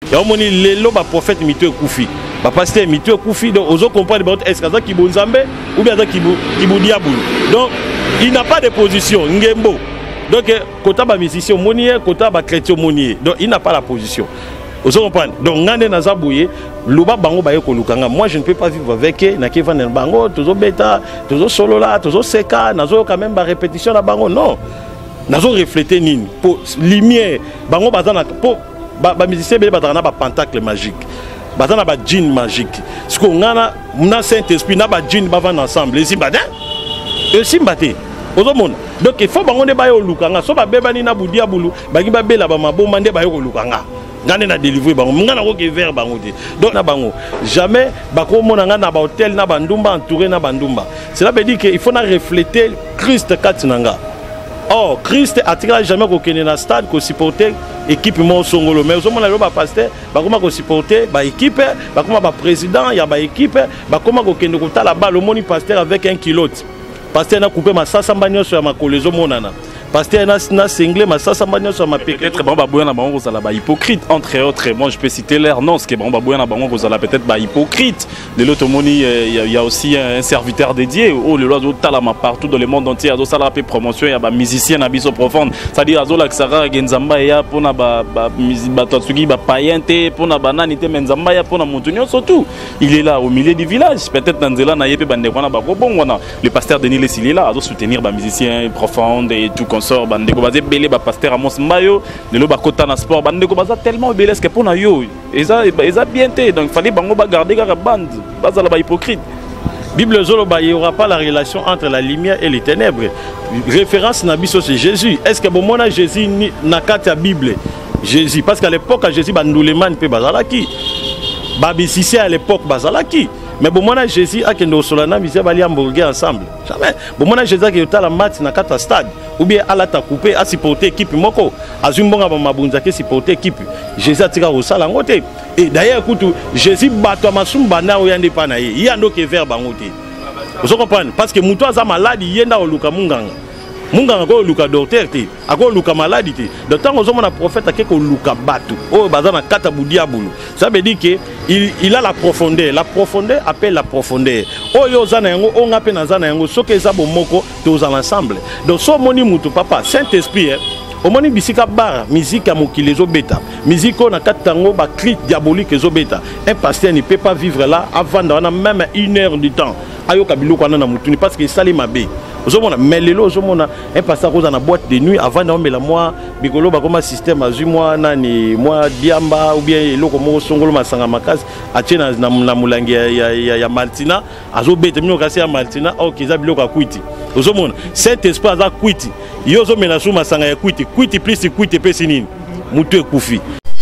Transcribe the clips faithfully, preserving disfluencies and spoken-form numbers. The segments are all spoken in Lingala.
ya omoni lelo ba prophète mito ekufi ba pasteur mito ekufi donc ozo comprendre est-ce que ça ki bonzambe ou bien ça ki ki diable. Donc il n'a pas de position ngembo. Donc kota ba musicien monier kota ba chrétien monier. Donc il n'a pas la position. Ozo comprendre. Donc ngande na zabouye loba bango ba yeko lukanga. Moi je ne peux pas vivre avec eux na keva na bango tozo beta tozo solo là tozo seka nazo quand même ba répétition na bango non. Nazo refléter nini pour lumière bango bazana pour ba ba musicien be bazana ba pentacle magique bazana ba djinn magique ce qu'on a na Saint-Esprit na ba djinn ba vendre ensemble les imbade et simbate ozomona donc il faut bango ne ba yo lukanga so ba bebani na budia bulu bangi ba bela ba maboma nde ba yo lukanga ngane na délivrer bango ngana ko ke vers bango te donc na bango jamais ba ko mona ngana ba hôtel na ba ndumba entouré na ba ndumba cela veut dire que il faut na refléter Christ katinanga. Oh, Christ a-t-il jamais qu'aucun na stade qu'on supporter équipe mon songolo mais au moment là pasteur ba comment qu'on supporter ba équipe ba comment ba président ya ba équipe ba comment qu'aucun ko ta la balle au moni pasteur avec un kilote pasteur na coupé ma sasa mbanyo sur ma colezo monana pasteur na na single ma sasa mbanyo sur ma peut-être bon ba boyana bango ko ba hypocrite entre autres moi je peux citer l'air non ce que bon ba boyana bango ko peut-être ba hypocrite de l'autre moni il y a aussi un serviteur dédié oh le loiseau talama partout dans le monde entier azo sala pe promotion ya ba musicien na biso profonde c'est-à-dire azo la sara genzamba ya pona ba ba musique ba tsugi ba payenté pona banani te menzamba ya pona montunyo surtout il est là au milieu du village peut-être dans nzela na yepe bande kona ba bongwana le pasteur Denis Les il est là azo soutenir ba musicien profonde et tout sort bande ko baze belé ba pasteur Amos Mbayo de lo ba kota na sport bande ko baza tellement belé que pour na yo eza eza bien té donc fallait bango ba garder ka bande baza la ba hypocrite. Bible zolo ba il y aura pas la relation entre la lumière et les ténèbres. Référence na biso c'est Jésus. Est-ce que bon mona Jésus na kata Bible Jésus parce qu'à l'époque à Jésus ba ndouleman pe bazalaki ba bisisi à l'époque bazalaki. Mais bon, moi, Jésus a qu'un solana, mais il va hamburger ensemble. Jamais. Bon, moi, Jésus a qu'il y a la match dans quatre stades. Ou bien, à la ta coupé, à supporter l'équipe. Moko, à Zumbonga, à Mabunza, qui supporter l'équipe. Jésus a tiré au sale en côté. Et d'ailleurs, écoute, Jésus bat à Masumba, na ou yande panaye. Il y a un autre verbe en côté. Vous comprenez? Parce que Moutoua a malade, il y a un luka munganga. Munganga ko luka docteur te, ako luka maladie te. De temps aux hommes na prophète a ko luka batu. Oh bazana kata budia bulu. Ça veut dire que il, il a la profondeur. La profondeur appelle la profondeur. Oh yo zana yango, on appelle na zana yango. So ke za bomoko te aux ensemble. Donc so moni mutu papa Saint-Esprit. Au moni bisika bar musique à mokili zo beta. Musique on a katango ba cri diabolique zo beta. Un pasteur ne peut pas vivre là avant d'avoir même une heure du temps. Ayo kabilo kwa na mutuni parce que sali mabe. Mais les lots, un pasteur dans la boîte de nuit avant d'emmener la moi, bigolo bakoma système azu moi nani moi diamba ou bien le comme songolo masanga makas achena na na mulangi ya ya ya Martina azo bete mino kasi ya Martina au kiza biloko akwiti. Ozomona cet esprit aza kwiti. Yo zo mena suma masanga ya kwiti, kwiti plus kwiti pesi nini? Mutu ekufi.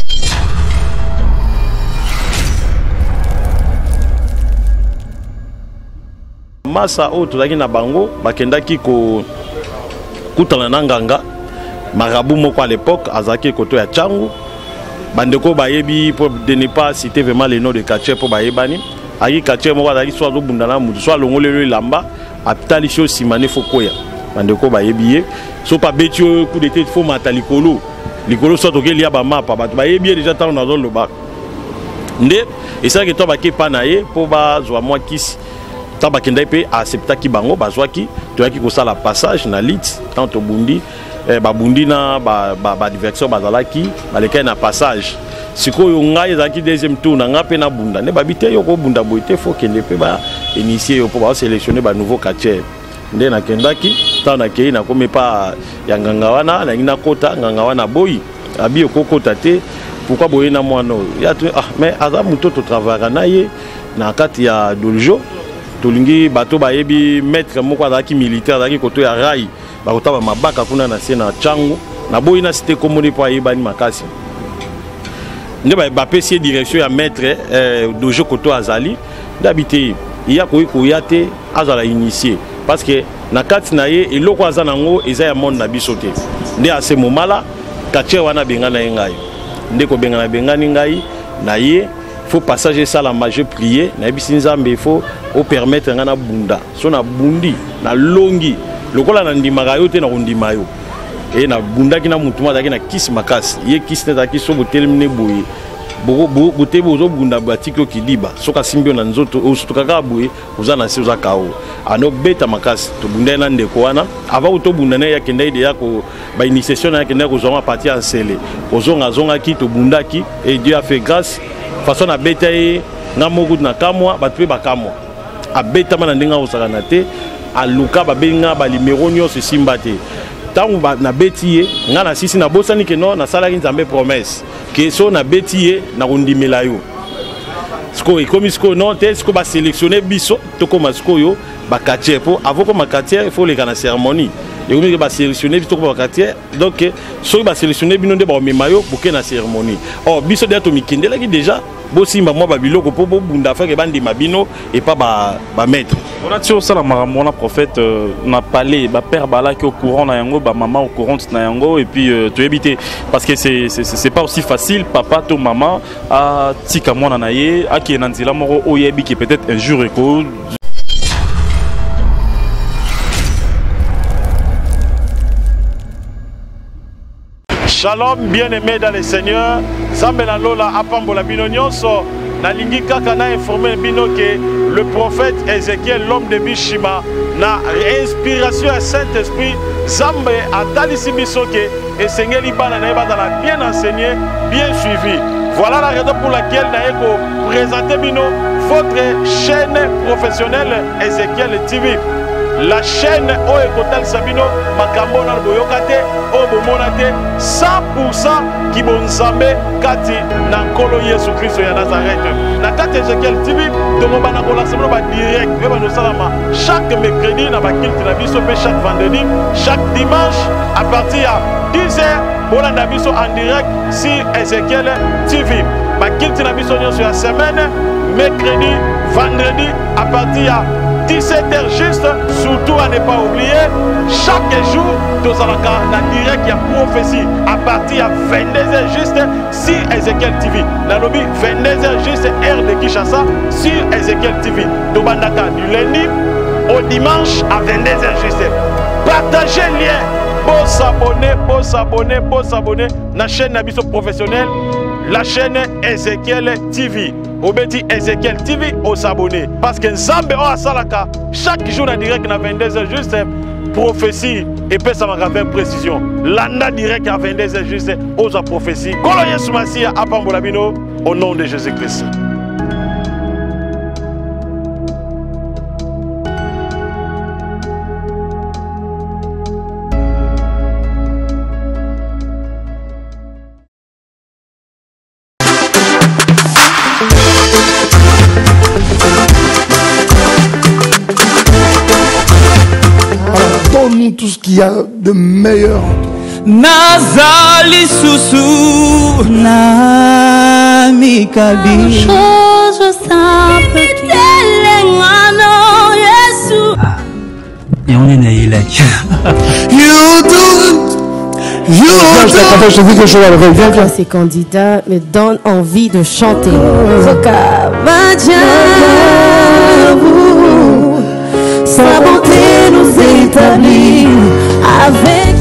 Masa o tozaki na bango bakendaki ko kutana na nganga marabu moko à l'époque azaki koto ya Tchangu bandeko bayebi pour de ne pas citer vraiment les noms de quartier pour bayebani ayi quartier moko azaki soit zo bundana mutu soit longolelo lamba apitali sho simane fokoya bandeko bayebi so pa betio coup de tête fo matalikolo likolo soit okeli ya ba mapa bato bayebi déjà tant na zo loba nde et ça que toi ba ke panaye pour ba zwa moi kisi tabakenda pe accepta ki bango bazwaki toyaki ko sala passage na lit tant to bundi eh, ba bundi na ba ba, ba diversion bazalaki baleka na passage sikoyo ngai ezaki deuxième tour na ngape na bunda ne babite yo ko bunda boite faut kende pe ba initier yo pour ba sélectionner ba nouveau quartier nde na kendaki tant na kei na komi pa ya nganga wana na ngina kota nganga wana boyi abi ko kota te pourquoi boye na mwana ya ah mais aza muto to travailler na ye na kati ya doljo tolingi bato bayebi maître moko azaki militaire azaki koto ya rai bakota ba mabaka kuna na se na Tchangu na boyi na cité komoni po ayebani makasi nde ba bapesi direction ya maître euh, dojo koto azali d'habiter iya koyi koyate azala initié parce que na kati na ye eloko azana ngo eza ya monde na biso te nde à ce moment là quartier wana bengana ngai nde ko bengana bengani ngai na ye faut passager ça la majeure prier na bisinzambe il faut au permettre ngana bunda so na bundi na longi lokola na ndimaka yo te na ndima yo e na bunda ki na mutuma zaki na kisi makasi ye kisi na zaki so botelemne boye bote bozo bunda batiko kiliba soka simbio na nzoto osutuka boye oza na se oza kao ano beta makasi to bunda na ndeko wana avant to bunda na ya kenda ide ya ko ba initiation na kenda ko zoma parti en sele ozonga zonga ki to bunda ki et Dieu a fait grâce façon na beta e na moku na kamwa batwe bakamwa a beta mana ndinga osaka na te a luka ba benga ba numéro nyos simbate tangu na betiye nga na sisi na bosani ke no na salaki nzambe promesse ke so na betiye na kundimela yo siko ikomi siko non te siko ba sélectionner biso to koma siko yo ba quartier po avant comme quartier il faut les kana cérémonie et omi ba sélectionner biso ko ba quartier donc so ba sélectionner bino nde ba memayo pour na cérémonie oh biso de to mikindela ki déjà bosimba moi ba biloko po bo bunda fa ke bandi mabino et pas ba ba maître. On a tué ça la mon prophète euh, n'a parlé ba père bala qui au courant na yango ba maman au courant na yango et puis euh, tu éviter parce que c'est c'est pas aussi facile papa to maman a tika mwana na ye a ki nanzila moro oyebi qui peut-être un jour éco. Shalom bien-aimés dans le Seigneur Zambela Lola apambola bino nyonso na lingi kaka na informer bino que le prophète Ézéchiel l'homme de Bishima na inspiration à Saint-Esprit Zambe atalisi biso que esengeli bana na yeba dans bien enseigné bien suivi. Voilà la raison pour laquelle na eko présenter bino votre chaîne professionnelle Ézéchiel T V. La chaîne o ekotal sabino makambo na boyokate o bomonate cent pour cent ki bonzambe kati na nkolo Yesu Kristo ya Nazareth. Na kati Ézéchiel T V to mobana ko la semaine ba direct e ba no salama chaque mercredi na ba kilte na biso pe chaque vendredi, chaque dimanche à partir à dix heures bolanda biso en direct sur Ézéchiel T V. Ba kilte na biso nyonso ya semaine mercredi, vendredi à partir à dix-sept heures juste, surtout à ne pas oublier, chaque jour, nous allons en direct, il y a prophétie à partir de vingt-deux heures juste sur Ézéchiel T V. Dans le vingt-deux heures juste, heure de Kinshasa sur Ézéchiel T V. Nous allons du lundi au dimanche à vingt-deux heures juste. Partagez le lien, pour s'abonner, pour s'abonner, pour s'abonner à la chaîne Nabiso professionnelle, la chaîne Ézéchiel T V. Obeti Ézéchiel T V aux s'abonner parce que Nzambe o asalaka chaque jour en direct à vingt-deux heures juste prophétie et peut ça avec précision landa direct à vingt-deux heures juste aux prophéties Kolo Yesu Masia apambola bino au nom de Jésus-Christ. Tout ce qu'il y a de meilleur. Nazali Soussou Namikabi. Chose simple qui est Yesu. Et on est né là. You do. You do. Je te dis quelque chose à l'oreille. Viens, viens. Ces candidats me donnent envie de chanter. Sa bonté nous établit avec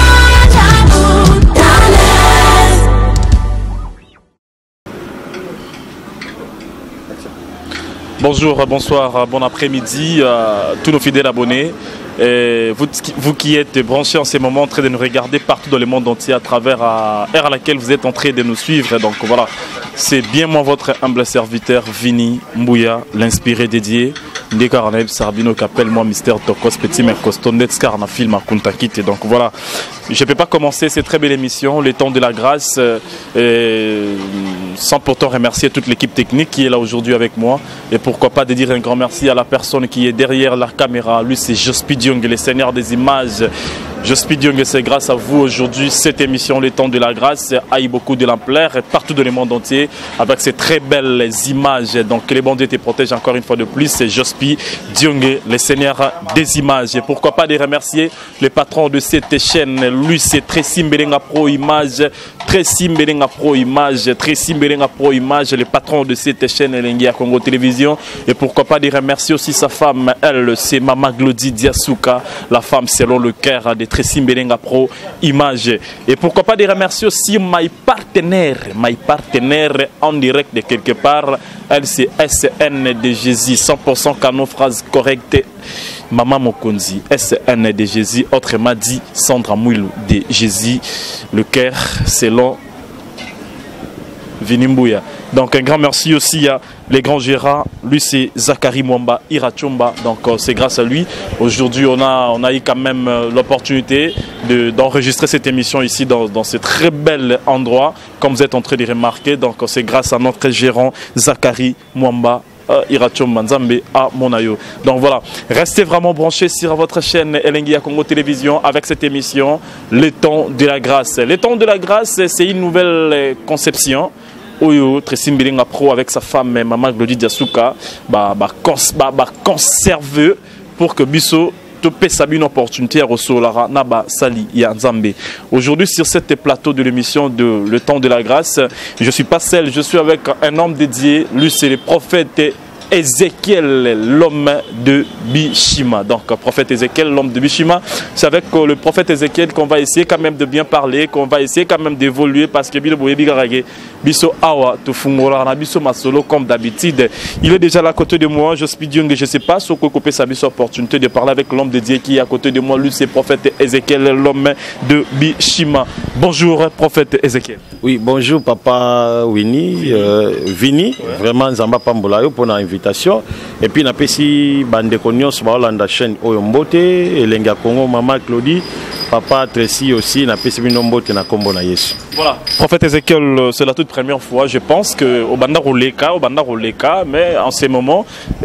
Bonjour, bonsoir, bon après-midi à tous nos fidèles abonnés. Et vous, vous qui êtes branchés en ces moments en train de nous regarder partout dans le monde entier à travers à l'ère à laquelle vous êtes en train de nous suivre. Donc voilà, c'est bien moi votre humble serviteur Vini Mbouya, l'inspiré dédié. Ndekaraneb Sarbino qui appelle moi Mister Tokos Petit Mercosto Netskar na film à Kuntakite. Donc voilà, je ne peux pas commencer cette très belle émission, les temps de la grâce, euh, sans pourtant remercier toute l'équipe technique qui est là aujourd'hui avec moi. Et pourquoi pas de dire un grand merci à la personne qui est derrière la caméra. Lui c'est Jospi Diong, le seigneur des images. Jospi Diong, c'est grâce à vous aujourd'hui cette émission Les Temps de la Grâce a eu beaucoup de l'ampleur partout dans le monde entier avec ces très belles images. Donc que les bons Dieu te protègent encore une fois de plus. C'est Jospi Diong, le seigneur des images. Et pourquoi pas de remercier le patron de cette chaîne. Lui c'est Tracy Mbelenga Pro Image. Tracy Mbelenga Pro Image. Tracy Mbelenga Pro Image, le patron de cette chaîne Lengia Congo Télévision. Et pourquoi pas de remercier aussi sa femme. Elle c'est Mama Glody Diasuka, la femme selon le cœur des Tracy Mbelenga Pro Image. Et pourquoi pas de remercier aussi my partenaire, my partenaire en direct de quelque part, elle c'est S N de Jésus, cent pour cent canon, phrase correcte. Maman Mokonzi, S N de Jésus, autrement dit Sandra Mouilou de Jésus, le cœur selon Vinimbuya. Donc un grand merci aussi à les grands gérants, lui c'est Zachary Mwamba Irachomba, donc euh, c'est grâce à lui. Aujourd'hui on a, on a eu quand même euh, l'opportunité d'enregistrer cette émission ici dans, dans ce très bel endroit, comme vous êtes en train de remarquer. Donc c'est grâce à notre gérant Zachary Mwamba Uh, Irachomba Nzambe à Monayo. Donc voilà, restez vraiment branchés sur votre chaîne Elengia Congo Télévision avec cette émission Le Temps de la Grâce. Le Temps de la Grâce, c'est une nouvelle conception. Oyo Tracy Mbelenga Pro avec sa femme Maman Glody Diasuka bah, bah, cons bah, bah, conserve pour que Bisso une opportunité à Rosolara Naba Sali Yanzambe. Aujourd'hui sur cet plateau de l'émission de Le Temps de la Grâce, je ne suis pas seul, je suis avec un homme dédié, lui c'est le prophète Ézéchiel, l'homme de Bishima. Donc, prophète Ézéchiel, l'homme de Bishima, c'est avec euh, le prophète Ézéchiel qu'on va essayer quand même de bien parler, qu'on va essayer quand même d'évoluer parce que Biso Awa, Tufungora, Biso Masolo, comme d'habitude. Il est déjà là à côté de moi, je suis Dieu, je ne sais pas, ce que couper sa opportunité de parler avec l'homme de Dieu qui est à côté de moi. Lui, c'est prophète Ézéchiel, l'homme de Bishima. Bonjour, prophète Ézéchiel. Oui, bonjour, papa Winnie, euh, Vini, ouais. Vraiment, Zamba Pambolayo pour l'invitation. Et puis, napesi bande konyos baolanda chaîne Oyombote, Elenga Congo, maman Claudie, papa Tracy aussi, napesi binombote na kombo na Yesu. Voilà, prophète Ézéchiel, c'est la toute première fois, je pense que au banda roleka, au banda roleka, mais en ce moment,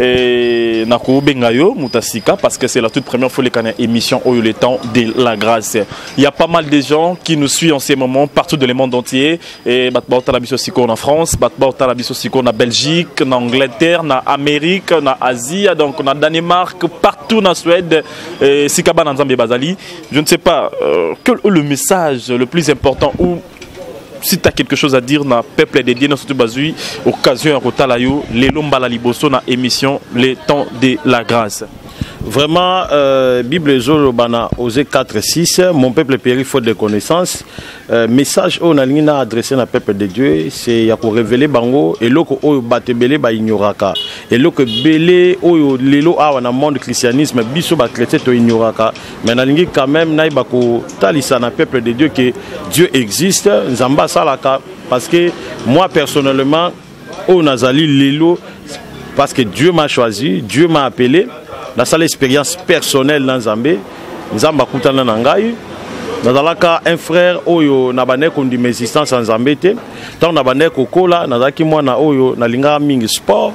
et nako bengayo mutasika parce que c'est la toute première fois les canaux émission Oyo le temps de la grâce. Il y a pas mal de gens qui nous suivent en ce moment partout dans le monde entier et batba otalabiso siko en France, batba otalabiso siko en Belgique, en Angleterre, en Amérique, en Asie, donc en Danemark, partout en Suède, et Sikaba Nzambe Bazali. Je ne sais pas euh, quel est le message le plus important ou si tu as quelque chose à dire dans le peuple dédié dans cette basui, occasion à Rotalayo, les Lombala Liboso dans l'émission Les Temps de la Grâce. Vraiment, euh, Bible Zolobana, Osée quatre six, mon peuple périt faute de connaissances. Euh, message on a ligne adressé à peuple de Dieu, c'est ya ko révéler bango et loko oyo batebele ba ignoraka. Et loko belé oyo lelo awa na monde christianisme biso ba chrétien to ignoraka. Mais na lingi quand même na ba ko talisa na peuple de Dieu que Dieu existe, nzamba salaka parce que moi personnellement au nazali lelo parce que Dieu m'a choisi, Dieu m'a appelé. Dans cette expérience personnelle dans Zambé, Nzamba Koutana Nangaï, dans le cas un frère Oyo Nabane Kondi Mésistance en Zambé, tant Nabane Kokola, Nazaki Mwana Oyo Nalinga Ming Sport,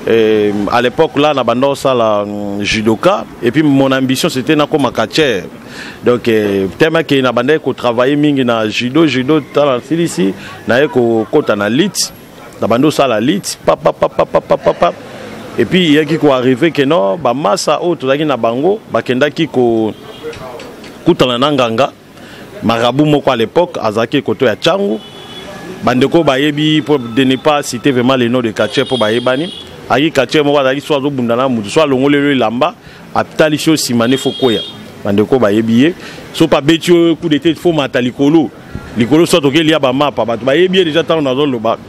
à l'époque là Nabando Sala Judoka, et puis mon ambition c'était Nako Makacher. Donc, tellement que Nabane ko travailler Ming na Judo, Judo, Tala Silisi, Naeko Kota na Lit, Nabando Sala Lit, papa, papa, papa, papa. Et puis il y a qui sont arrivé que non, bah massa autre là qui na bango, bah kenda qui ko kutana nanganga, marabout moko à l'époque, azaki koto ya changu, bandeko ba yebi pour de ne pas citer vraiment les noms de quartier pour ba yebani, aki quartier moko azaki soit zo bundana mutu, soit longolelo lamba, apitali sho simane fokoya, bandeko ba yebi, so pas betio coup de tête fo matalikolo, likolo soit toke liya ba mapa, ba yebi déjà tant na zone loba.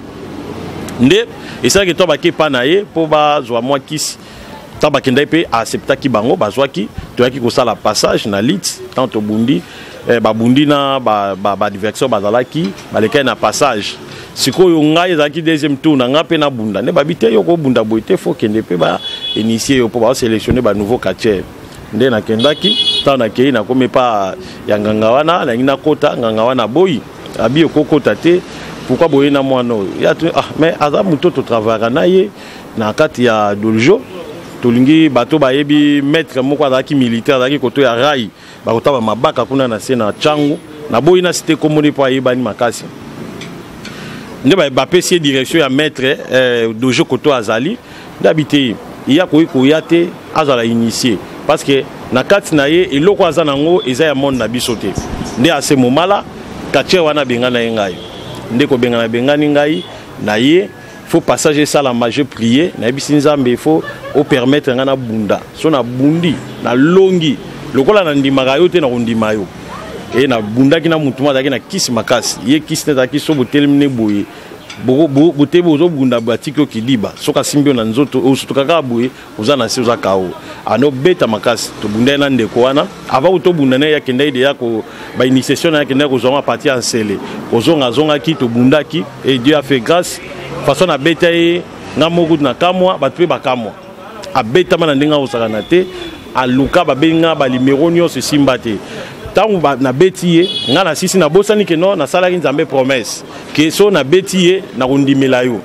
Et ça que toi baké panaye pour ba zwa moi kisi ta bakenda pe accepta ki bango bazwa ki to yaki ko sala passage na lit tant to bundi eh, ba bundi na ba ba, ba diversion bazala ki ba leka na passage sikoyo ngai zaki deuxième tour na ngape na bunda ne babite yo ko bunda boite faut kende pe ba initier yo pour ba sélectionner ba nouveau quartier nde na kendaki tant na kei na comme pas ya nganga wana na ina kota nganga wana boyi abi ko kota te. Pourquoi boye na moano ya ah mais aza muto to travailler na ye na kati ya doljo tolingi bato bayebi maître moko azaki militaire azaki koto ya rai bakota ba mabaka kuna na sena changu na boye na cité komoni po ayebani makasi nde ba bapesi direction ya maître euh, dojo koto azali d'habiter iya koyi koyate azala initié parce que na kati na ye eloko azanango eza ya monde na bisote nde à ce moment là quartier wana bengana ngai ndeko bengana bengani ngai na ye faut passager ça la majeure prier na bisinzambe faut au permettre ngana bunda so na bundi na longi lokola na ndimaka yo te na kondima yo e na bundaki na mutu azalaki na kisi makasi ye kisi ne ezalaki so botelemi ne boye botebi ozobunda batiki yo kidiba soki asimbi yo na nzoto osutuka kaka boye oza na se oza kao anobeta makasi tobunda ye na ndeko wana avant tobunda na ye akenda ye deya bainitiation na ye akenda ye kozwama apati ya nsele kozongazongaki tobundaki et Dieu a fait grâce façon abeta ye nga moko na kamwa bato mpe bakamwa abetama na ndenge akosakana te aluka babenga balimero nyonso esimba te tangu na beti ye nga na sisi na bosani ke no nasalaki nzambe promesse ke so na beti ye na kondimela yo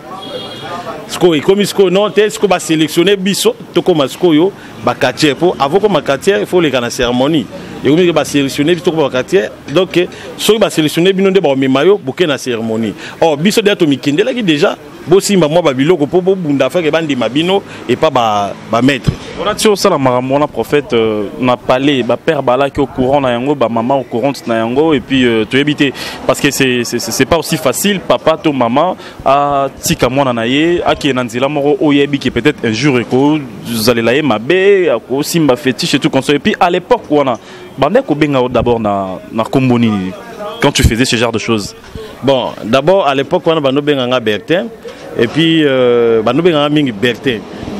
siko ekomi siko non te siko basélectionne biso tokoma sikoyo bakatier po avant koma bakatier il faut leka na cérémonie ekomi ke basélectionne biso tokoma bakatier donc soki basélectionne bino nde baomema yo boke na cérémonie or biso deya tomikendelaki déjà bosimba mwa babiloko po bobunda fake bandima bino et pas ba ba maître on a tio ça la maramona prophète na parlé ba père bala qui au courant na yango ba maman au courant na yango et puis tu éviter parce que c'est c'est c'est pas aussi facile papa to maman a tika mwana na ye aki na nzila moko oyebi qui peut-être un jour eko vous allez la ye mabe ko simba fétiche et tout comme ça et puis à l'époque wana bande ko benga d'abord na na komboni quand tu faisais ce genre de choses. Bon, d'abord à l'époque on a bando benga Bertin et puis euh bando benga mingi Bertin.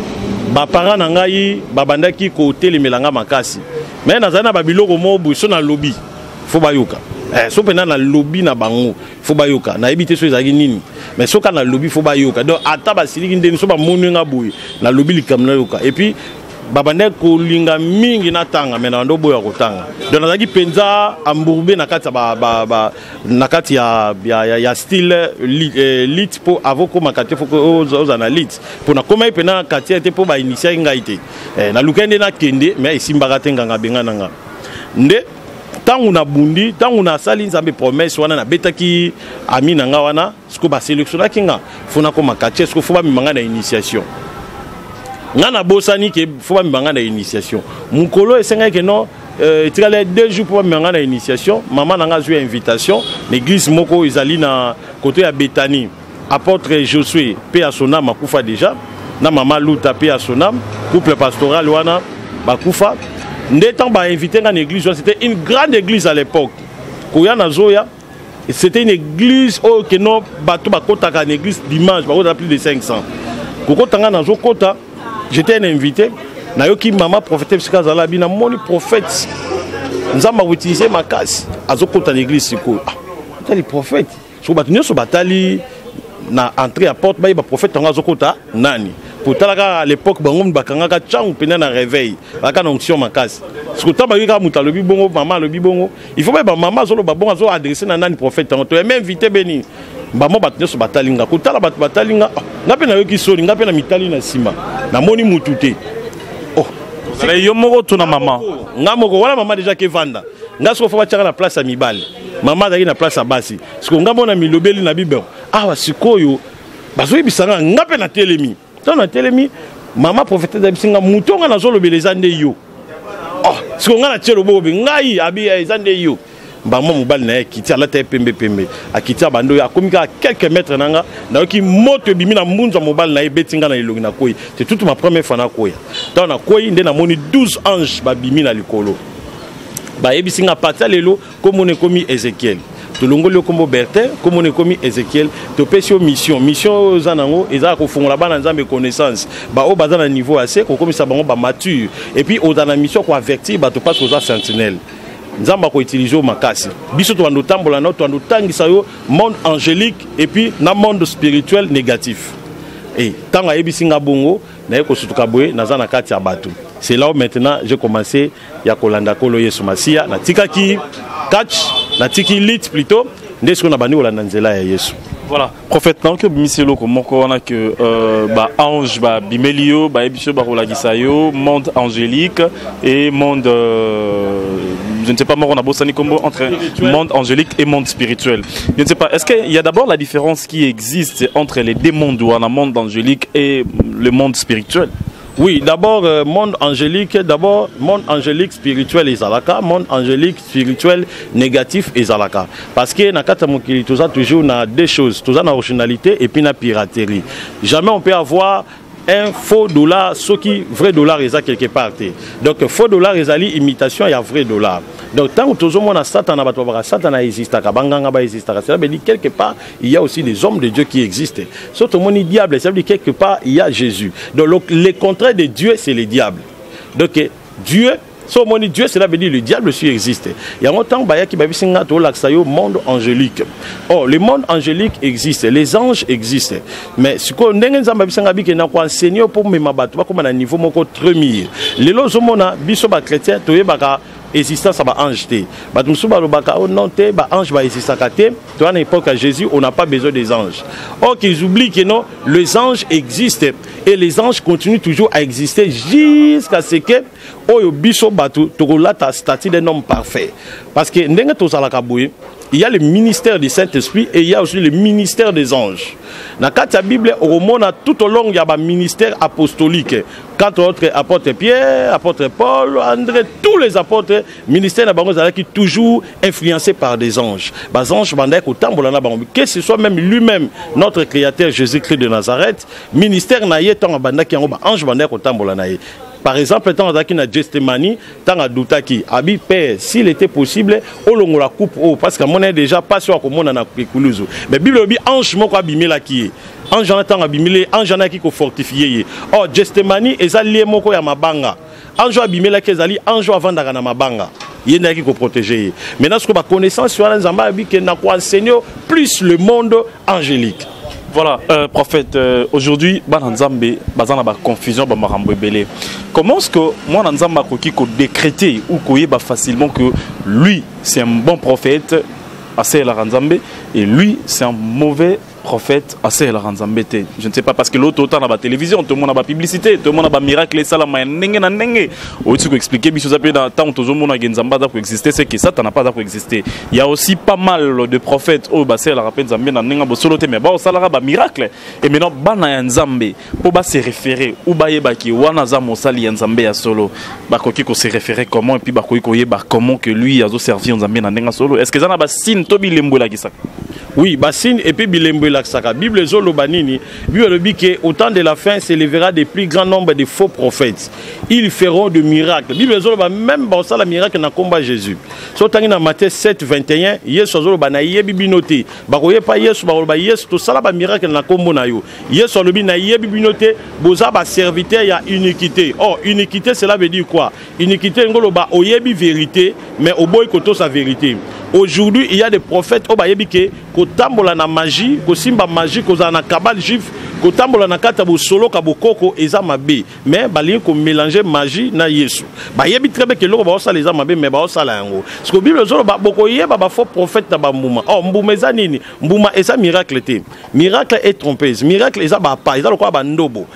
Ba parents na ngai babandaki ko telemelanga makasi. Mais nazana ba biloko mo buso na lobby. Faut bayoka. Eh so pena na lobby na bango. Faut bayoka. Na ebité so ezaki nini. Mais so ka na lobby faut bayoka. Donc ata ba siliki ndeni so ba monu nga boye. Na lobby likamna yoka. Et puis babande ko linga mingi na tanga mena ndo boya ko tanga donc nazaki penza ambourbe na kati ba ba, ba na kati ya ya, ya style lit po avoko makate foko aux analytes pour na koma pena kati ete po ba initier ngaite eh, na lukende na kende mais isimbaka tenga benga nanga nde tangu na bundi tangu na sali nzambe promesse wana na betaki ami nanga wana siko ba sélectionner kinga fona koma kati siko fo ba mimanga na initiation ngana bosani ke faut pas mbanga na initiation mukolo esenga ke non euh tikale deux jours pour mbanga na initiation maman nanga zui invitation l'église moko izali na côté ya Bethany apôtre Josué paix à son âme akufa déjà na maman Luta paix à son âme couple pastoral wana bakufa ndetan ba invité na église c'était une grande église à l'époque koya na zoya c'était une église oh que non bato bakota ka église dimanche bakota plus de cinq cents kokotanga na zo kota. J'étais un invité, nayoki maman prophète Sikazala bina moni prophète. Nzamba utiliser ma casse azokota l'église siko. Ah, tali prophète. So batunyo so batali na entrée à porte ba prophète tanga azokota nani. Pour talaka à l'époque bangom bakanga ka tchang pena na réveil. Baka na onction ma casse. Siko tamba yika mutalobi bongo maman lobi bongo. Il faut ba maman zolo ba bongo zo adresser na nani prophète tanga. To même invité beni. Bamo batunyo so batalinga. Kutala bat batalinga. Ngape na yoki soli ngape na mitali na sima. Na moni mutute. Oh, c'est yo moko to na maman. Nga moko wala maman déjà ke vanda. Nga soko fa tchaka na place à mibale. Maman daki na place à basi. Siko nga mona milobeli na bibe. Ah wa sikoyo. Bazo yebisanga ngape na telemi. To na telemi maman prophète da bisinga mutonga na zolo belezande yo. Oh, siko nga na tchelo bobe ngai abi ezande yo. Bamo mobali na kiti ala te pembe pembe akiti bando ya komika quelques mètres nanga na yoki moto bimi na mbunza mobali na betinga na ilongi na koyi c'est toute ma première fois na koyi dans na koyi nde na moni douze anges ba bimi na likolo ba ebisinga pata lelo comme on est komi Ézéchiel to longoli kombo Bertin comme on est komi Ézéchiel to pesio mission mission zanango eza ko fongola bana nzambe connaissance ba o baza na niveau assez ko komisa bango ba mature et puis au dans la mission ko avertir ba to passe aux sentinelles. Nzamba ko utiliser au makasi biso to ando tambola na to ando tangisa yo monde angélique et puis na monde spirituel négatif et tanga ebisinga bongo na yeko sutuka boye naza na kati ya bato c'est là où maintenant j'ai commencé ya kolanda kolo Yesu Masia na tikaki catch na tiki lit plutôt ndesko na bani olanda nzela ya Yesu. Voilà, prophète non que bimiselo comme on a que euh, bah ange bah bimelio bah ebiso bah olagisayo monde angélique et monde euh, je ne sais pas moi on a bossani combo entre monde angélique et monde spirituel. Je ne sais pas, est-ce qu'il y a d'abord la différence qui existe entre les deux mondes ou un monde angélique et le monde spirituel? Oui, d'abord euh, monde angélique, d'abord monde angélique spirituel et zalaka, monde angélique spirituel négatif et zalaka. Parce que na kata mokili toza toujours na deux choses, toza na originalité et puis na piraterie. Jamais on peut avoir un faux dollar, ce qui vrai dollar est quelque part. Donc faux dollar est une imitation, il y a vrai dollar. Donc tant que tout le monde a Satan, Satan existe, ça veut dire quelque part il y a aussi des hommes de Dieu qui existent. Surtout mon diable, ça veut dire quelque part il y a Jésus. Donc le, le contraire de Dieu c'est le diable. Donc Dieu, so mon Dieu, cela veut dire le diable aussi existe. Il y a longtemps qui le monde angélique. Oh, le monde angélique existe, les anges existent. Mais ce qu'on a enseigné pour me battre, comme à un niveau très mieux. Les lois biso ba chrétien, tu es existence à ange té. Ba musu ba lobaka o non té ba ange ba existaka té. Toi à l'époque à Jésus, on n'a pas besoin des anges. Or qu'ils oublient que non, les anges existent et les anges continuent toujours à exister jusqu'à ce que oyo biso batu tokola ta statut d'un homme parfait. Parce que ndenge to sala kaboué, il y a le ministère du Saint-Esprit et il y a aussi le ministère des anges. Dans la Bible, on a tout au long il y a un ministère apostolique. Quatre autres apôtres Pierre, apôtre Paul, André, tous les apôtres, ministère qui sont toujours influencés par des anges. Les anges, que ce soit même lui-même, notre créateur Jésus-Christ de Nazareth, ministère naïe, tant que ange par exemple, tant que na Gestemani, tant que Doutaki, Abi Père, s'il était possible, au long la coupe, parce que mon est déjà pas sûr que mon a Pécoulouse. Mais Bible dit ange moko abimé la qui est. Ange en tant abimé, ange en a qui ko fortifié. Oh, Gestemani est allié moko ya mabanga. Ange abimé la qui est allié, ange avant d'agana mabanga. Il y a qui ko protéger. Maintenant, ce que ma connaissance sur la Zamba, dit que n'a quoi enseigner plus le monde angélique. Voilà, euh, prophète, euh, aujourd'hui, Bananzambe, Bazana ba confusion, ba marambo belé. Comment est-ce que moi Nanzamba koki ko décréter ou koye ba facilement que lui c'est un bon prophète, assez la Ranzambe, et lui c'est un mauvais prophète, assez la Ranzambe. Je ne sais pas parce que l'autre autant dans la télévision, tout le monde a la publicité, tout le monde a le miracle, ça la nenge na nenge. Au tu expliquer, biso ça peut dans temps tout le monde a Genzamba pour exister, c'est que ça t'en a pas pour exister. Il y a aussi pas mal de prophètes au basé la rappel Zambé na nenga bosolo te mais ba ça la ba miracle. Et maintenant bana Nzambe pour ba se référer ou ba yeba ki wana za mosali Nzambe ya solo. Ba koki ko se référer comment et puis ba koki ko yeba comment que lui a zo servi Nzambe na nenga solo. Est-ce que ça na ba signe to bilembola ki ça? Oui, bassine et puis bilembola ki ça. Bible zolo banini, Bible dit que au temps de la fin s'élèvera des plus grands nombres de faux prophètes. Ils feront de miracles. Bible zolo ba même ba ça la miracle na combat Jésus. So tangi na Matthieu sept vingt et un, Yesu zolo ba na yebi binoté. Ba koye pa Yesu ba ba Yesu to sala ba miracle na kombo na yo. Yesu lobi na yebi binoté, boza ba serviteur ya iniquité. Oh, iniquité cela veut dire quoi? Iniquité ngolo ba oyebi vérité, mais au boy koto sa vérité. Aujourd'hui, il y a des prophètes au Bayebike, ko tambola na magie, ko simba magie, ko za na kabal juif, ko tambola na kata bo solo ka bo koko eza mabe, mais bali ko mélanger magie na Yesu. Bayebi très bien que lo ba osala eza mabe mais ba osala yango. Parce que Bible zolo ba boko yeba ba faux prophète na ba mbuma. Oh mbuma eza nini? Mbuma eza miracle te. Miracle est trompeuse. Miracle eza ba pa, eza lokwa ba ndobo.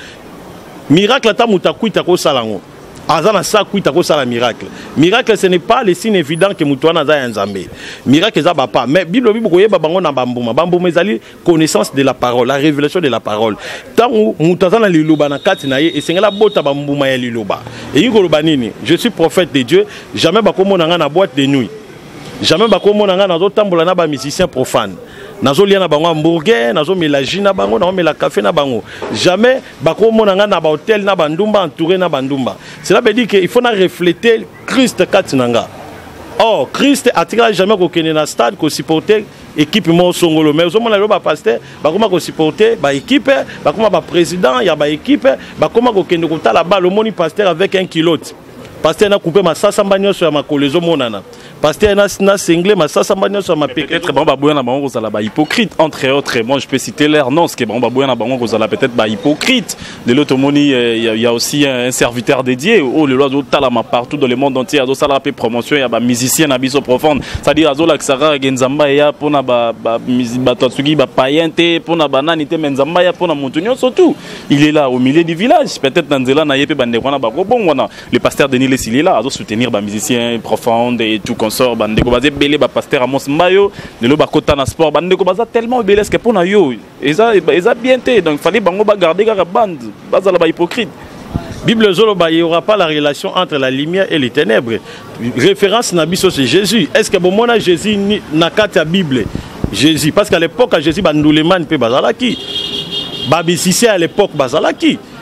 Miracle ta mutakuita ko salango. Azana sa kuita ko sala miracle. Miracle ce n'est pas le signe évident que mutuana za Nzambe. Miracle za ba pas. Mais Bible Bible ko yeba bango na bambuma. Bambuma ezali connaissance de la parole, la révélation de la parole. Tant où mutazana liloba na kati na ye esengela bota bambuma ya liloba. Et yiko loba nini? Je suis prophète de Dieu, jamais ba komo na boîte de nuit. Jamais ba komo na na zo tambola na ba musicien profane. Nazo lia na bango hamburger, nazo mélanger na bango, nazo mélanger café na bango. Jamais bako monanga na ba hôtel na bandumba entouré na bandumba. Cela veut dire qu'il faut na refléter Christ katinanga. Oh, Christ a jamais ko kene na stade ko supporter équipe mo songolo mais au moment là ba pasteur ba koma ko supporter ba équipe, ba koma ba président, ya ba équipe, ba koma ko kene ko tala ba le moni pasteur avec un kilote. Pasteur na coupé ma sasa mbanyo sur ma colezo monana. Pasteur na na single ma sasa mbanyo sur ma peut-être bon ba boyana bango ko la ba hypocrite entre autres. Moi je peux citer leur nom, ce que bon ba boyana bango ko la peut-être ba hypocrite. De l'autre moni il y a aussi un serviteur dédié oh le loi talama partout dans le monde entier azo sala pe promotion ya ba musicien na biso profonde. C'est-à-dire azo la Sara Genzamba ya pona ba ba ba Tatsugi ba payente pona banani te Menzamba ya pona montunyo surtout. Il est là au milieu du village, peut-être dans Nzela na yepe bande kwana ba ko bon wana. Le pasteur Denis il est là à soutenir les musiciens profonds et tout consort bande ko bazé belé ba pasteur Amos Mbayo de lo ba kota na sport bande ko baza tellement belé que pour na yo eza eza bien té donc fallait bango ba garder ka bande baza la ba hypocrite. Bible zolo ba il y aura pas la relation entre la lumière et les ténèbres. Référence na biso c'est Jésus. Est-ce que bon mona Jésus na kata Bible Jésus parce qu'à l'époque à Jésus ba ndouleman pe bazalaki. Ba musicien à l'époque bazalaki.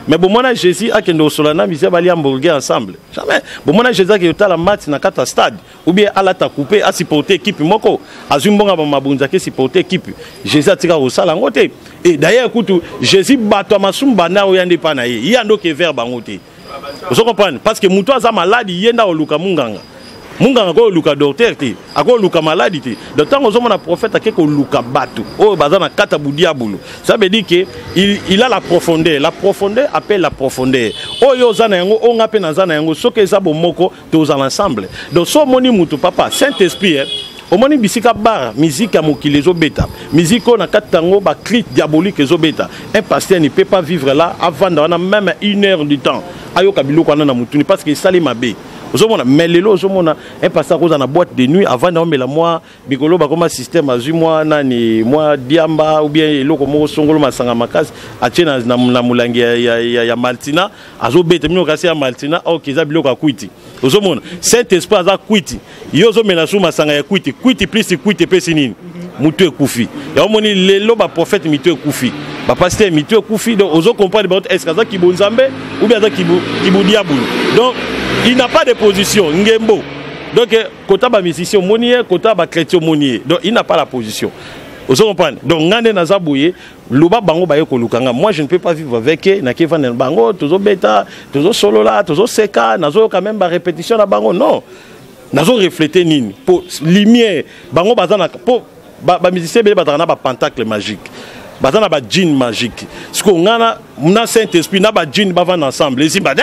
mais bon mon Jésus a kendo solana misé bali hamburger ensemble jamais bon mon Jésus a kendo la match na kata stade ou bien ala ta couper a supporter équipe moko azumbonga ba mabunza ke supporter équipe Jésus a tika au sala ngote et d'ailleurs écoute Jésus bato masumba na oyande pa na ye yando ke vers bangote vous comprenez parce que muto aza malade yenda oluka munganga munganga ko luka docteur te ako luka maladie te de temps aux hommes na prophète a ko luka batu oh bazana kata budiabulu ça veut dire que il, il a la profondeur la profondeur appelle la profondeur oh yo zana yango on ngape na zana yango soke za bomoko tous ensemble donc so moni mutu papa Saint-Esprit au moni bisika bar musique à mokili zo beta musique on a katango ba cri diabolique zo beta un pasteur ne peut pas vivre là avant dans même une heure du temps ayo kabilo kwa na mutuni parce que sali mabe ozomona mais lelo ozomona un pasteur koza na boîte de nuit avant na omela moi bikolo ba comme système azu moi nani moi diamba ou bien eloko mo songolo masanga makasi atie na na mulangi ya ya, ya Maltina azobeta mino kasi ya Maltina OK za biloko akwiti ozomona Saint Esprit aza kwiti yo ozomela su masanga ya kwiti kwiti plus kwiti pesi nini mutu ekufi ya omoni lelo ba prophète mitu ekufi ba pasteur mitu ekufi donc ozo comprendre ba est-ce kaza kibonzambe ou bien za kibu kibu diabulu donc il n'a pas de position ngembo donc kota ba musicien monier kota ba chrétien monier donc il n'a pas la position ozo comprendre donc ngande na zabouye loba bango ba yeko lukanga moi je ne peux pas vivre avec na keva na bango tozo beta tozo solo là tozo seka nazo quand même ba répétition na bango non nazo refléter nini pour lumière bango bazana pour ba musicien bele bazana ba pentacle magique bazana ba djinn magique ce qu'on ngana na Saint-Esprit na ba djinn ba van ensemble les imbadin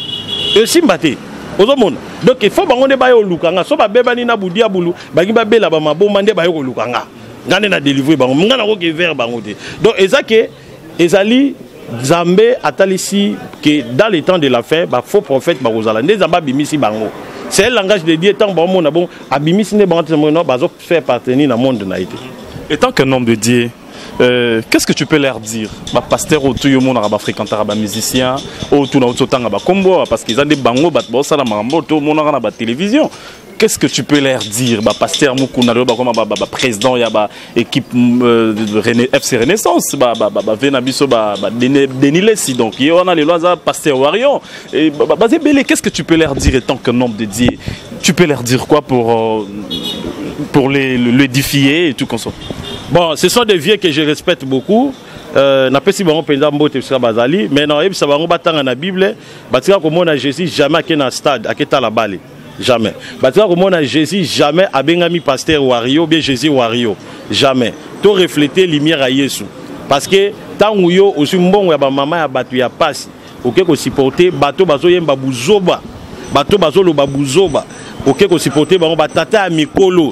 et simbate ozomona donc il faut bango ne ba yo lukanga so ba bebani na budia bulu bangi ba bela ba maboma nde ba yo lukanga ngane na délivrer bango ngana ko ke vers bango te donc ezake ezali Zambé atalisi que dans les temps de la fin ba faux prophète ba kozala nde zamba bimisi bango c'est le langage de Dieu tant bon mon bon abimisi ne bango no bazo faire partenir dans monde na été et tant qu'un homme de Dieu Euh, qu'est-ce que tu peux leur dire bah pasteur au tout le monde a fréquenté ba musicien au tout na otanga ba kombo parce qu'ils ont des bango ba bo sala mambo tout le monde na ba télévision qu'est-ce que tu peux leur dire bah pasteur mukuna ba comme ba ba président ya ba équipe euh, F C Renaissance ba ba ba vena biso ba Denilesi donc il y en a les lois pasteur Warion et ba ba qu'est-ce que tu peux leur dire étant qu'un homme de Dieu tu peux leur dire quoi pour euh, pour les l'édifier et tout comme ça. Bon, ce sont des vieux que je respecte beaucoup. Euh, n'a pas si bon pendant mbote sur bazali, mais non, et ça va on battre na Bible, battre comme on a Jésus jamais qu'un un stade, à qu'état la balle, jamais. Battre comme on a Jésus jamais à bengami pasteur Wario, bien Jésus Wario, jamais. Tout refléter lumière à Jésus, parce que tant où yo aussi bon ya ba maman ya batu ya passe, OK ko supporter bateau bazo yemba buzoba, bateau bazo lo babuzoba, OK ko supporter ba ba tata ya mikolo.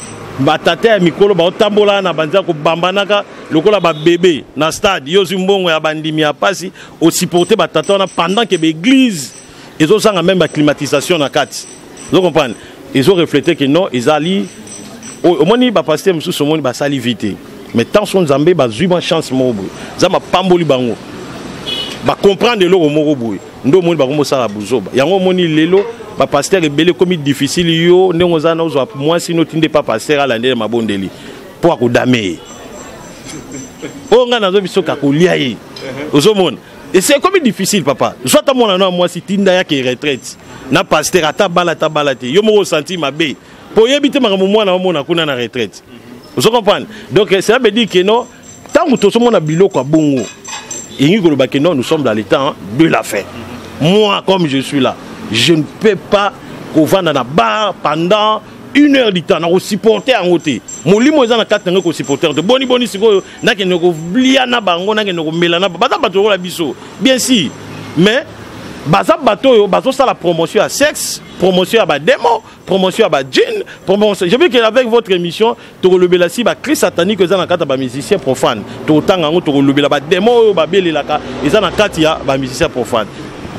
Batata ya mikolo ba otambola na banza ko bambanaka lokola ba bébé na stade yo zimbongo ya bandimi ya pasi au supporter batata na pendant que l'église ils ont sanga même la climatisation na kati vous comprenez ils ont reflété que non ils ali au moni ba pasteur musu so moni ba sali vite mais tant son Zambé ba zui ban chance mobo za ma pamboli bango ba comprendre le moko boy ndo moni ba ko sala buzoba yango moni lelo ba pasteur ebele comme difficile yo ndongo zana ozo moi sino tinde pas pasteur ala ndele mabondeli pour ko dame o nga nazo biso ka ko liaye ozo mona et c'est comme difficile papa soit ta mona na moi si tinda ya ke retraite na pasteur ata bala ta bala te yo mo senti mabe pour yebite maka mwana mona kuna na retraite vous comprenez donc ça veut dire que non tant que tout monde a biloko a bongo et non nous sommes dans le temps de la fin moi comme je suis là je ne peux pas vendre dans la bar pendant une heure du temps. On supporter en côté. Mon limo est en quatre ans qu'on supporter. Boni boni siko na ke noko blia na bango na ke noko melana. Baza bato la biso. Bien si. Mais baza bato yo bazo ça la promotion à sexe, promotion à ba démon, promotion à ba djinn, promotion. Je veux que avec votre émission to lobela si ba cri satanique za na kata ba musicien profane. To tanga ngo to lobela ba démon yo ba belela ka eza na kati ya ba musicien profane.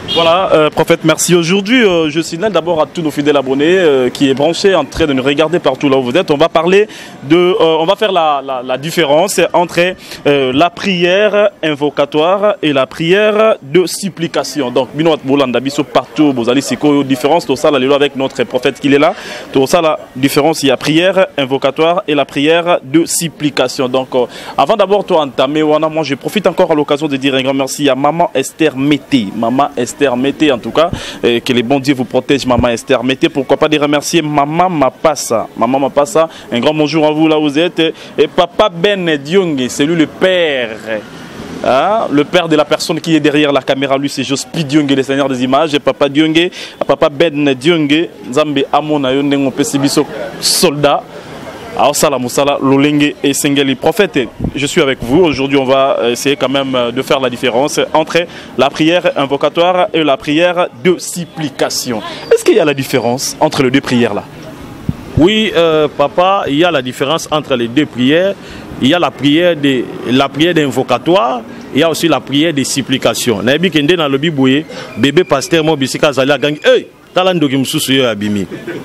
Voilà, euh, prophète, merci. Aujourd'hui, euh, je signale d'abord à tous nos fidèles abonnés euh, qui est branché en train de nous regarder partout là où vous êtes. On va parler de, euh, on va faire la, la, la différence entre euh, la prière invocatoire et la prière de supplication. Donc, Binoat Bolanda, Bisso partout, vous allez c'est différence. Tout ça, là, avec notre prophète qui est là. Tout ça, la différence, il y a prière invocatoire et la prière de supplication. Donc, euh, avant d'abord, toi, entamer, moi, je profite encore à l'occasion de dire un grand merci à Maman Esther Mété. Maman Esther Mettez en tout cas, euh, que les bons dieux vous protègent, Maman Esther Mettez. Pourquoi pas de remercier Maman Mapassa. Maman Mapassa, un grand bonjour à vous là où vous êtes. Et Papa Ben Diongue, c'est lui le père. Hein? Le père de la personne qui est derrière la caméra, lui c'est Jospi Diongue, le seigneur des images. Et Papa Diongue, Papa Ben Diongue, Zambe Amona Yondengo Pesibiso soldat. Alors salam sala lolenge et sengeli prophète, je suis avec vous. Aujourd'hui on va essayer quand même de faire la différence entre la prière invocatoire et la prière de supplication. Est-ce qu'il y a la différence entre les deux prières là? Oui, euh, papa, il y a la différence entre les deux prières. Il y a la prière de la prière d'invocatoire, il y a aussi la prière de supplication. Nabi kende na lobi boye, bébé pasteur mo bisika zali gang, hey, talando ki mususu yo abimi.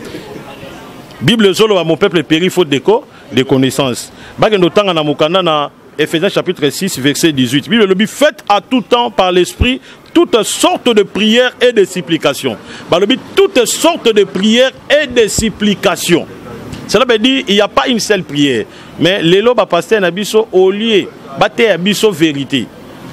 Bible zolo mon peuple périt faute d'écho, de connaissances. Bagendo tanga na mukanda na Ephésiens chapitre six verset dix-huit. Bible lobi faites à tout temps par l'esprit toutes sortes de prières et de supplications. Ba lobi toutes sortes de prières et de supplications. Cela veut dire il n'y a pas une seule prière, mais lelo ba pasteur na biso au lieu baté biso vérité.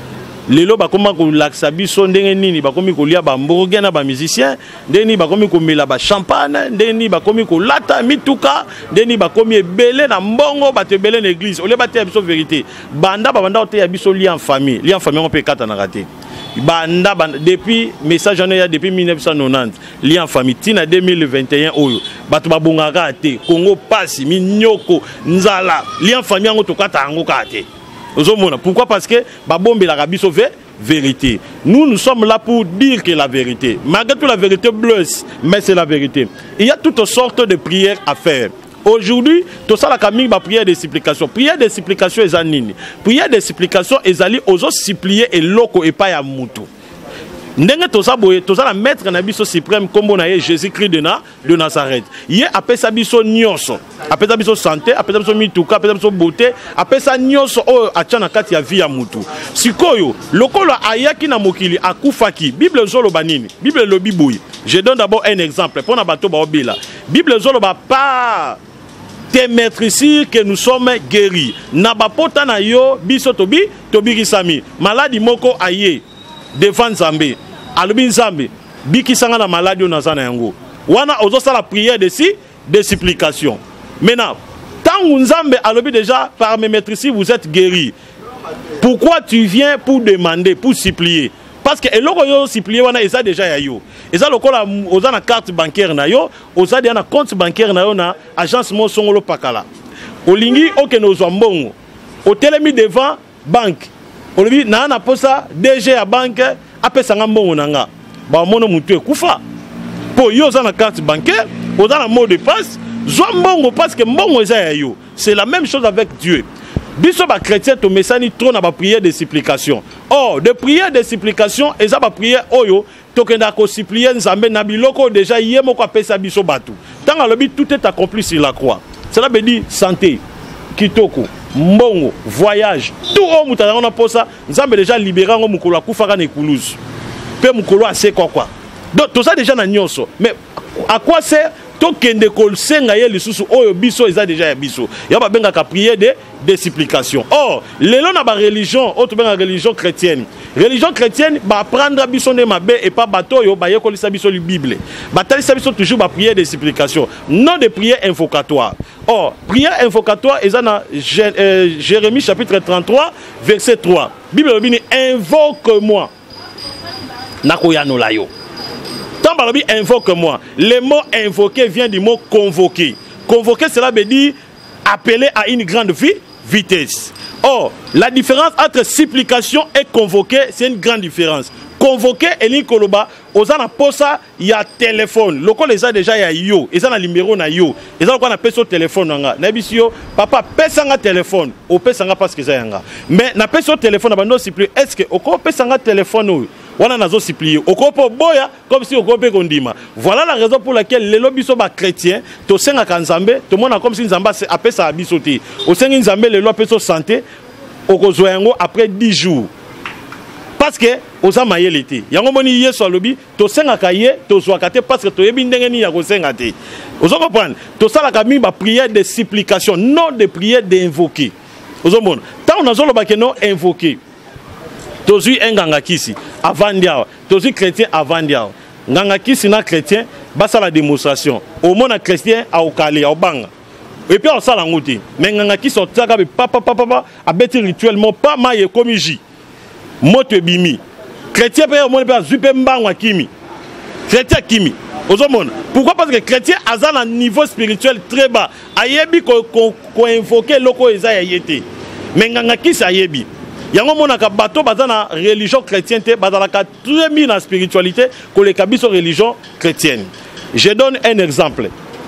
Lelo bakoma ko laksa biso ndenge nini bakomi ko lia ba mboga na ba musicien ndeni bakomi ko mela ba champagne ndeni bakomi ko lata mituka ndeni bakomi ebele na mbongo bato ebele na église ole baté biso vérité banda ba banda ote ya biso lien en famille lien en famille on peut kata na raté banda banda depuis message en ya depuis mille neuf cent quatre-vingt-dix lien en famille tina deux mille vingt et un oyo bato babongaka te Congo pasi minyoko nzala lien en famille ngo to kata ngo kate. Pourquoi? Parce que Babombe la rabiso vérité. Nous, nous sommes là pour dire que la vérité. Malgré tout, la vérité blesse, mais c'est la vérité. Il y a toutes sortes de prières à faire. Aujourd'hui, tout ça, la camille, ma prière de supplication. Prière de supplication, est anini. Prière de supplication, est allée aux autres supplier et loco et pas à moutou. Ndenge toza boye toza la maître na biso suprême kombo na Jésus-Christ de na de Nazareth. Yé apesa biso nyonso, apesa biso santé, apesa biso mituka, apesa biso beauté, apesa nyonso o achana kati ya vie ya mutu. Sikoyo lokolo ayaki na mokili akufaki. Bible zolo banini, Bible lobi boye. Je donne d'abord un exemple pour na bato ba obila. Bible zolo ba pa te mettre ici que nous sommes guéris. Na ba pota na yo biso tobi tobi kisami. Maladie moko aye devant Nzambe. Alobi Nzambe biki sanga na maladie na yango. Wana ozo sa la prière de si de supplication. Maintenant, tant Nzambe alobi déjà par mes maîtrises vous êtes guéris. Pourquoi tu viens pour demander, pour supplier? Parce que eloko yo supplier wana eza déjà ya yo. Eza lokola oza na carte bancaire na yo, oza dia na compte bancaire na yo na agence mo songolo pakala. Olingi okeno ozwa mbongo. Otelemi devant banque. Olobi na na posa D G à banque apesa nga mbongo nanga ba mono mutu ekufa po yo za na carte bancaire oza na mot de passe zo mbongo parce que mbongo eza ya yo. C'est la même chose avec Dieu. Biso ba chrétien to mesani trop na ba prière de supplication. Or de prière de supplication eza ba prière oyo tokenda ko supplier Nzambe na biloko déjà yemo ko apesa biso batu. Tant alobi tout est accompli sur la croix. Cela veut dire santé, kitoko, mbongo, voyage, tout au mutana on a pour ça, nous avons déjà libéré un mukolo akufaka na Toulouse. Pe mukolo ase quoi quoi. Donc tout ça déjà na nyonso. Mais à quoi sert to kende kol senga ye lisusu oyo biso eza déjà ya biso. Ya ba benga ka prière de de supplication. Or, lelo na ba religion, autre benga religion chrétienne. Religion chrétienne ba prendre biso ne mabe et pas bato yo ba yekolisa biso li Bible. Ba talisa biso toujours ba prière de supplication, non de prière invocatoire. Or, prière invocatoire est dans euh, Jérémie chapitre trente-trois, verset trois. Bible dit invoque-moi. Nakoyano layo. Tant que Bible invoque-moi. Le mot invoquer vient du mot convoquer. Convoquer, cela veut dire appeler à une grande vie, vitesse. Or, la différence entre supplication et convoquer, c'est une grande différence. Convoquer et l'inkoloba, aux ana posa, il y a téléphone. Loko les a déjà ya yo, ils ont un numéro na yo. Ils ont quoi na peso téléphone nga. Nabisio, papa pesanga téléphone, o pesanga parce que ça yanga. Mais na peso téléphone abando si plus est-ce que oko pesanga téléphone wana nazo supplier okopo boya comme si okope kondima. Voilà la raison pour laquelle les lobiso ba chrétien to senga kanzambe to mona comme si nzamba apesa biso te o senga nzambe le lo peso santé okozwa yango après dix jours parce que oza mayele te yango moni yeso alobi to senga kaye to zwa kate parce que to yebi ndenge ni ya ko senga te ozo comprendre to sala ka mi ba prière de supplication non de prière d'invoquer ozo mona tant on azolo ba ke non invoquer tozu enganga kisi avant dia tozu chrétien avant dia nganga kisi na chrétien basa la démonstration au monde chrétien a okali au banga et puis on sala ngoti mais nganga kisi o tsaka be papa papa papa abeti rituellement pas maye komiji moto bimi chrétien pe au monde pe zupe mbangwa kimi chrétien kimi ozo mona pourquoi parce que chrétien azana un niveau spirituel très bas ayebi ko ko invoquer loko eza yete mais nganga kisi ayebi yango monaka bato bazana religion chrétienne te bazalaka très mis na spiritualité ko le kabiso religion chrétienne. Je donne un exemple.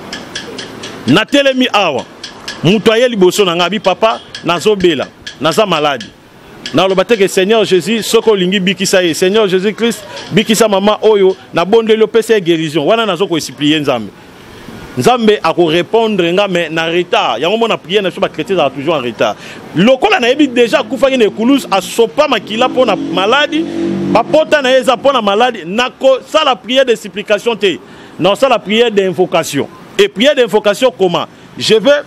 Na telemi awa mutoye liboso na ngabi papa nazobela naza malade. Na lobate que Seigneur Jésus soko lingi bikisa ye Seigneur Jésus Christ bikisa mama oyo na bondelo pesa guérison wana nazo ko supplier nzambe. Nzambe a ko répondre nga mais na retard yango mona prière na so ba chrétien a toujours en retard lokola na yebi déjà kufaki ne kulus a sopa makila pona maladie ba pota na eza pona maladie na ko ça la prière de supplication te non ça la prière d'invocation et prière d'invocation comment je veux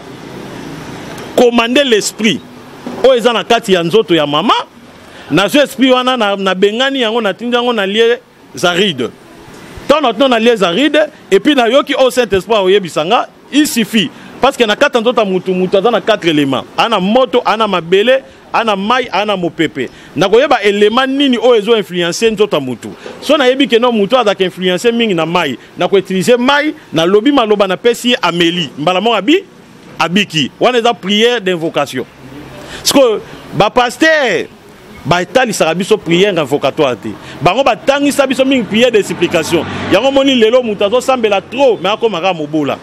commander l'esprit o eza na kati ya nzoto ya mama na zo esprit wana na, na bengani yango na tindango na lié zaride. On a les arides et puis na yoki au Saint-Esprit au yebisanga il suffit parce que na quatre nzota mutu mutu na quatre éléments ana moto ana mabele ana mai ana mopepe na koyeba élément nini o ezo influencer nzota mutu so na yebi ke no mutu azaka influencer mingi na mai na ko utiliser mai na lobi maloba na pesi amélie mbala mo abi abiki wana za prière d'invocation parce que ba pasteur ba etali sarabiso prière invocatoire te bango ba tangi sabiso mingi prière de supplication yango moni lelo mutazo sambela trop mais akomaka mobola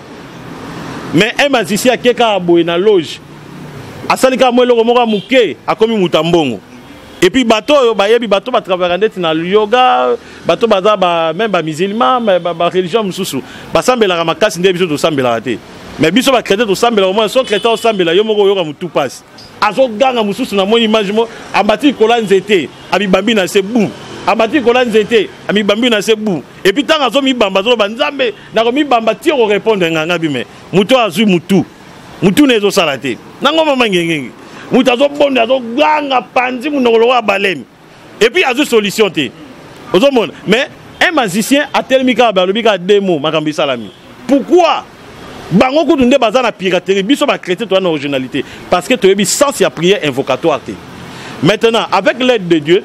mais un magicien keka aboye na loge asalika mo eloko moko muke akomi mutambongo et puis bato yo bayebi bato ba travailler ndeti na yoga bato baza ba même ba musulman ba, ba religion mususu ba sambela makasi nde biso to sambela te mais biso ba chrétien to sambela au moins so chrétien sambela yo moko yoka mutu passe azo ganga mususu na moni image mo abati kola nzete abibambi na se bu abati kola nzete abibambi na se bu et puis tant azo mi bamba zo banzambe na ko mi bamba ti ko répondre nganga bime muto azu mutu mutu nezo salate nango mama ngenge mutu azo bonde azo ganga panzi munongolo wa balemi et puis azu solution te ozo mona mais un magicien a tellement ka ba lobika demo makambi salami pourquoi bango ko tunde bazana piraterie biso ba chrétien to na originalité parce que to yebi sens ya prière invocatoire te maintenant avec l'aide de Dieu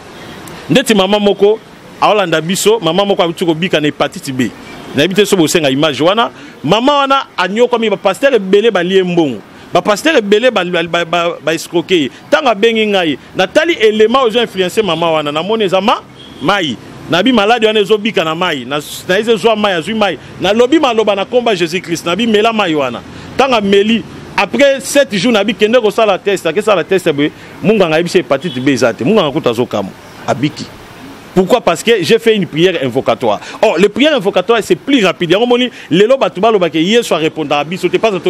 ndeti mama moko aolanda biso mama moko abituko bika na hépatite B na habité so bosenga image wana mama wana anyoko mi ba pasteur belé ba liembongo ba pasteur belé ba ba ba escroquer tanga bengi ngai na tali élément aux influencer mama wana na moneza ma mai nabi malade wana ezobika na mai na na ezozwa mai azui mai na lobi maloba na komba Jésus Christ nabi mela mai wana tanga meli après sept jours nabi kende ko sala test ke sala test be munga nga yebise hépatite B zate munga ngakuta zokamo abiki. Pourquoi? Parce que j'ai fait une prière invocatoire. Or, les prières invocatoires, c'est plus rapide. Il y a un moment, les lois, hier soir répondre à Abisso, tu passes à toi,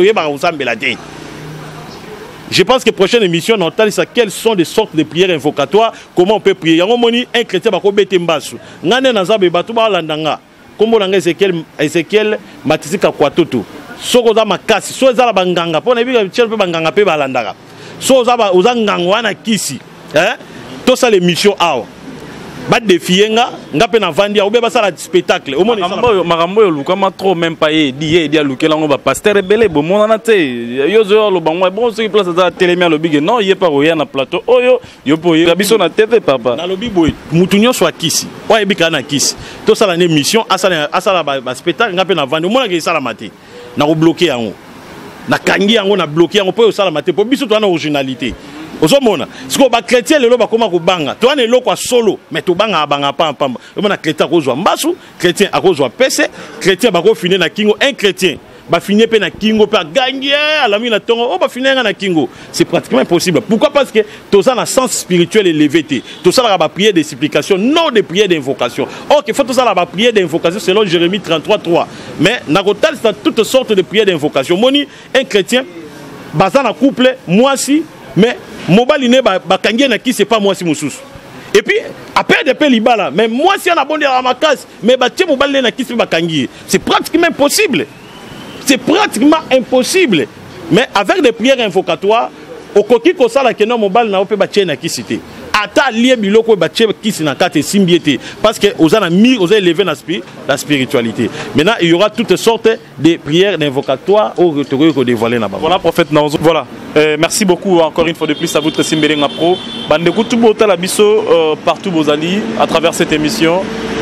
je pense que la prochaine émission, on entend quelles sont des sortes de prières invocatoires, comment on peut prier. Il y a un moment, un chrétien va bete mbasu. Ngane nazabe batuba landanga. Comme on a Ezekiel, Ezekiel, Matisika Kwatoto. Soko za makasi, so za la banganga. Pour n'avoir pas de banganga pe balandanga. So za ba uzangangwana kisi. Hein? Tout ça les missions awa. Ba défier nga ngape na vandi ou ba sala spectacle au moins makambo makambo yo lukama trop même pas ye di ye dia lukela ngo ba pasteur belé bo mona te yo zo lo bango bon ce qui place za télémia lo big non ye pas roya na plateau oyo yo po ye biso na T V papa na lo biboy mutunyo so akisi wa ebika na kisi to sala ne mission asala asala ba spectacle ngape na vandi au moins ke sala maté na ko bloquer yango na kangi yango na bloquer yango po sala maté po biso to na originalité. Ozomona siko ba chrétien lelo ba koma ko banga to ane lokwa solo mais to banga banga pa pamba omona chrétien akozwa mbasu chrétien akozwa pese chrétien ba ko finir na kingo un chrétien ba finir pe na kingo pe gagner ala mi na tongo oh ba finir na kingo c'est pratiquement impossible. Pourquoi? Parce que tout ça na sens spirituel élevé, tout ça la ba prière de supplication, non de prière d'invocation. OK, faut tout ça la ba prière d'invocation selon Jérémie trente-trois trois. Mais na total c'est toutes sortes de prières d'invocation. Moni un chrétien baza na couple moi si mais mobali ne ba kangie na qui c'est pas moi si mususu. Et puis après des pays libala mais moi si on a bon à ma casse mais ba tie mobali na qui c'est ba kangie. C'est pratiquement impossible. C'est pratiquement impossible. Mais avec des prières invocatoires, au coquille ko sala que non mobile na ope ba tie na qui cité. Ata lié biloko ba tie qui na kate simbiété parce que aux ana mis aux élevé la spiritualité. Maintenant, il y aura toutes sortes de prières invocatoires au retour ko dévoiler na ba. Voilà prophète Naozo. Voilà. Euh, merci beaucoup encore une fois de plus à vous Simbelenga Pro. Bandeko tout bota la biso euh, partout vos alliés à travers cette émission.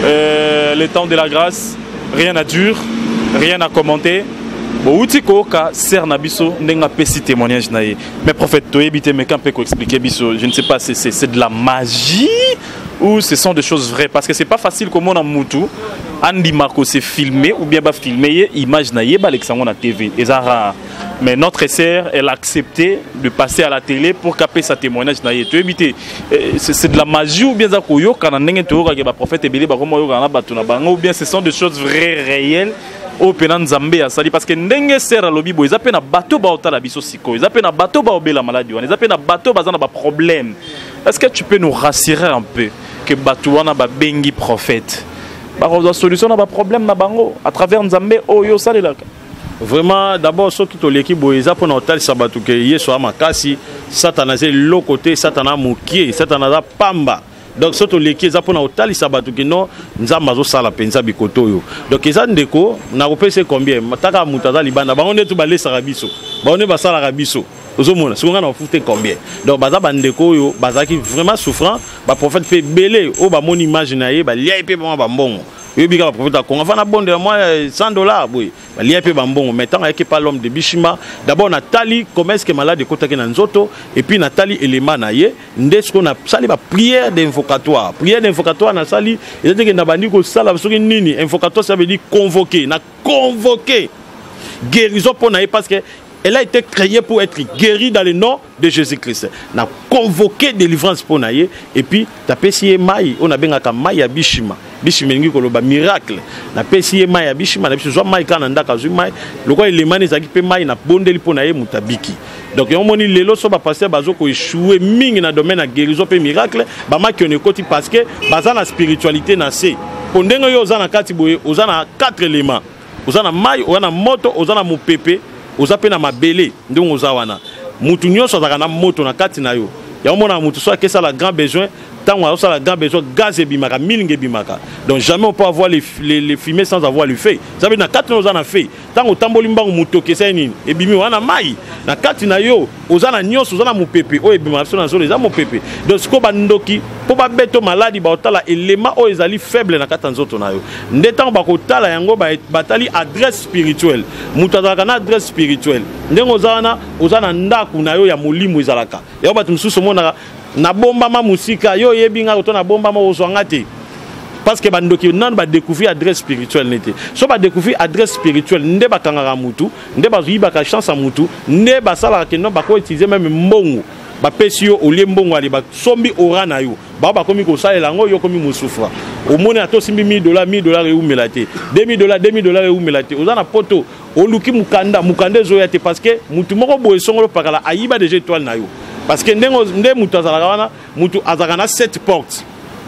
Euh, le temps de la grâce, rien à dire, rien à commenter. Bon, outiko ka ser na biso ndenga pesi témoignage na ye. Mais prophète to ebité mais quand peut expliquer biso, je ne sais pas c'est c'est de la magie ou ce sont des choses vraies parce que c'est pas facile comme on a mutu Andy Marco c'est filmé ou bien ba filmer image na ye ba Alexandre na T V et ça. Mais notre sœur elle a accepté de passer à la télé pour caper sa témoignage na ye. To ebité c'est de la magie ou bien za ko yo kana ndenge to ka ba prophète ebele ba komo yo kana batu na bango ou bien ce sont des choses vraies réelles. Au penan Zambé à Sali parce que ndenge sera lobi bo ils appellent na bateau ba otala biso siko ils appellent na bateau ba obela maladie ils appellent na bateau bazana ba problème. Est-ce que tu peux nous rassurer un peu que bateau wana ba bengi prophète ba ko solution na ba problème na bango à travers Nzambe oyo salela. Vraiment d'abord surtout to l'équipe boeza pour notal sabatu ke yeso amakasi satana c'est le côté satana mukie satana za pamba. Donc surtout l'équipe za pour notal sabatu ke non nzamba zo sala penza bikoto yo. Donc eza ndeko na kopese combien mataka mutaza libanda ba on est tout ba lesa rabiso. Ba on est ba sala rabiso. Ozomona ce qu'on a fouté combien. Donc baza bandeko yo bazaki vraiment souffrant ba prophète fait belé o ba mon image na ye ba lié pe ba mbongo. Yo bika ba prophète ko on va na bonde moi cent dollars boy. Ba lié pe ba mbongo maintenant avec pas l'homme de Bishima. D'abord Nathalie comment est-ce que malade de kota ke na nzoto et puis Nathalie élément na ye ndesko qu'on a sali ba prière d'invocatoire. Prière d'invocatoire na sali et dit que na bandi ko sala soki nini invocatoire ça veut dire convoquer, na convoquer. Guérison pour na parce que elle a été créée pour être guérie dans le nom de Jésus-Christ. On a convoqué délivrance pour naïe et puis ta pesié maï, on a bien qu'à maï à Bishima. Bishima ngi koloba miracle. Na pesié maï à Bishima, na pesié maï kananda kazu maï. Le quoi il est mané zaki pe maï na bondeli pour naïe mutabiki. Donc on moni lelo so ba passer bazo ko échouer mingi na domaine na guérison pe miracle, ba ma ki on ekoti parce que baza na spiritualité na se. Pondengo yo za na kati boye, oza na quatre éléments. Oza na maï, oza na moto, oza na mopepe. Ozape na mabele ndongo ozawana mutu nyonso azaka na moto na kati na yo ya omona mutu so akesa la grand besoin tant on a la grand besoin gaz et bimaka milinge bimaka donc jamais on peut avoir les les, les fumer sans avoir le feu ça veut na kati na ozana feu tant otamboli mbango mutu okesa nini e bimi wana mai na kati na yo ozana nyonso ozana mupepe o e bimaka so na zo les amo pepe donc ko bandoki po ba beto maladi ba otala élément o ezali faible na kati nzoto na yo ndetango ba kotala yango ba batali adresse spirituelle mutu azaka na adresse spirituelle ndengo ozana ozana ndaku na yo ya molimo ezalaka ya ba tumsusu mona na bomba ma musika yo yebinga to na bomba ma ozwanga te parce que bandoki nan ba découvrir adresse spirituelle nete so ba découvrir adresse spirituelle nde ba kangara mutu nde ba zuiba ka chance à mutu nde ba sala ke non ba ko utiliser même mbongo ba pesio au lieu mbongo ali ba sombi ora na yo ba ba komi ko salela ngo yo komi musufra au mone ato simbi mille dollars mille dollars e umelate deux mille dollars deux mille dollars e umelate ozana poto oluki mukanda mukande zo yate parce que mutu moko boye songolo pakala ayiba déjà étoile na yo. Parce que ndengo nde mutu azalaka wana mutu azalaka na sept portes.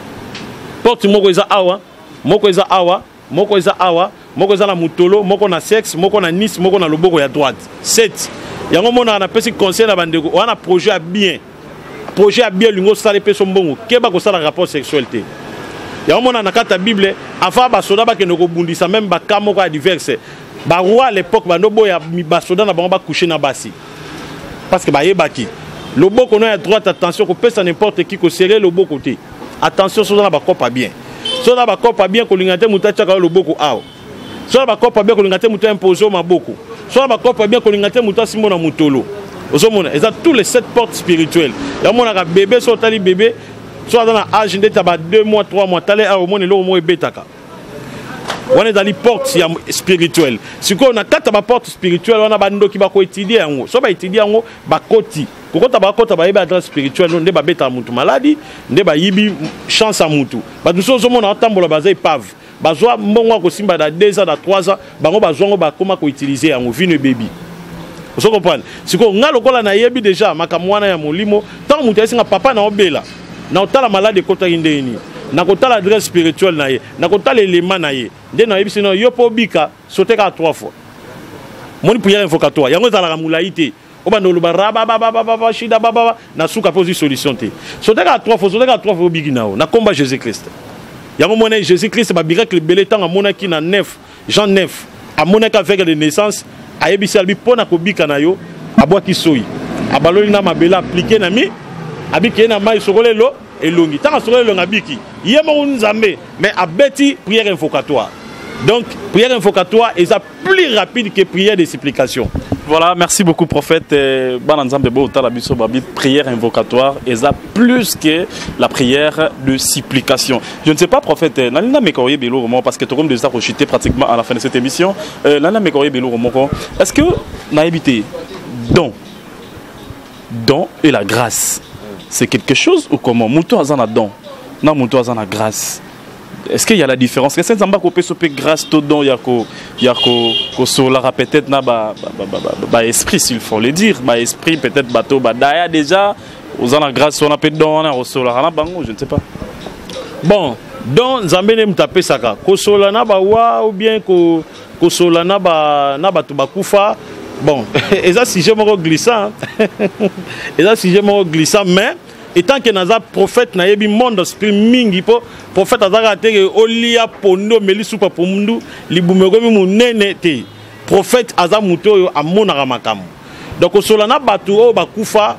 Porte moko eza awa, moko eza awa, moko eza awa, moko eza na mutolo, moko na sexe, moko na nice, moko na loboko ya droite. sept. Yango mona na pesi conseil na bandeko, wana projet a bien. Projet a bien lingo sala peso mbongo, keba ko sala rapport sexualité. Yango mona na kata Bible, afa ba soda ba ke no ko bundisa même ba kamo ko diverse. Ba roi à l'époque ba no boya ba soda na bango ba coucher na basi. Parce que ba yebaki le beau qu'on a à droite, attention, qu'on peut ça n'importe qui, qu'on serre le beau côté. Attention, ça n'a pas pas bien. Ça n'a pas pas bien qu'on l'ingate moutacha le beau côté. Ça n'a pas pas bien qu'on l'ingate moutacha imposé ma beaucoup. Ça n'a pas pas bien qu'on l'ingate moutacha simona moutolo. Ils ont tous les sept portes spirituelles. Il y a un bébé, soit un bébé, soit dans l'âge de deux mois, trois mois, t'allais à au moins le moins bétaka. On est dans les portes spirituelles. Si on a quatre portes spirituelles, on a bando qui va étudier en so ba étudier en ba koti. Quand on va kota ba yeba spirituel, on ba beta mutu maladie, on ba yibi chance à mutu. Ba nous sommes on a tambola ba zay pave. Ba zo mbongo ko simba da deux ans da trois ans, ba ngo ba zo ba comment ko utiliser en vine baby. Vous comprenez? Si on a le kola na yebi déjà makamwana ya molimo, tant mutu esinga papa na obela. Na otala malade kota indeni. Na kotala adresse spirituelle na ye, na kotala élément na ye. Nde na yebisi no yo po bika sauter ka trois fois. Moni prière invocatoire. Yango za la moulaïté. Oba no luba raba baba baba shida baba na suka poser solution te. Sauter ka trois fois, sauter ka trois fois bigi na o. Na combat Jésus Christ. Yango mona Jésus Christ ba miracle belé temps mona ki na neuf, Jean neuf. A mona ka avec de naissance, a yebisi albi pona ko bika na yo, abwa ki soyi. Abaloli na mabela appliquer na mi, abiki na mai sokolelo. Et longi tant sur le ngabiki yemo nzambe mais abeti prière invocatoire. Donc prière invocatoire est plus rapide que prière de supplication. Voilà, merci beaucoup prophète. Bananzambe bo tala biso babi prière invocatoire est plus que la prière de supplication. Je ne sais pas prophète nalina mekoye belo romo parce que tout comme déjà rechuté pratiquement à la fin de cette émission. Nalina mekoye belo romo. Est-ce que na évité don don et la grâce c'est quelque chose ou comment? Moutou azan a don, non moutou azan a grâce. Est-ce qu'il y a la différence? Est-ce que c'est un peu de grâce tout don? Il y a que solara peut-être na ba ba esprit s'il faut le dire, ba esprit peut-être bateau ba daya déjà. Aux an a grâce on a peut don on a solara na bango je ne sais pas. Bon, don zambene mtape saka. Ko solana ba wa ou bien ko ko solana ba na batu bakufa. Bon, et ça si je me glissant, et ça si je me glissant, mais étant que naza prophète na yebi monde esprit mingi po prophète azaka te olia pondo melisu pa pomundu libumego mi munene te prophète aza muto yo amona makambo. Donc solana batu o bakufa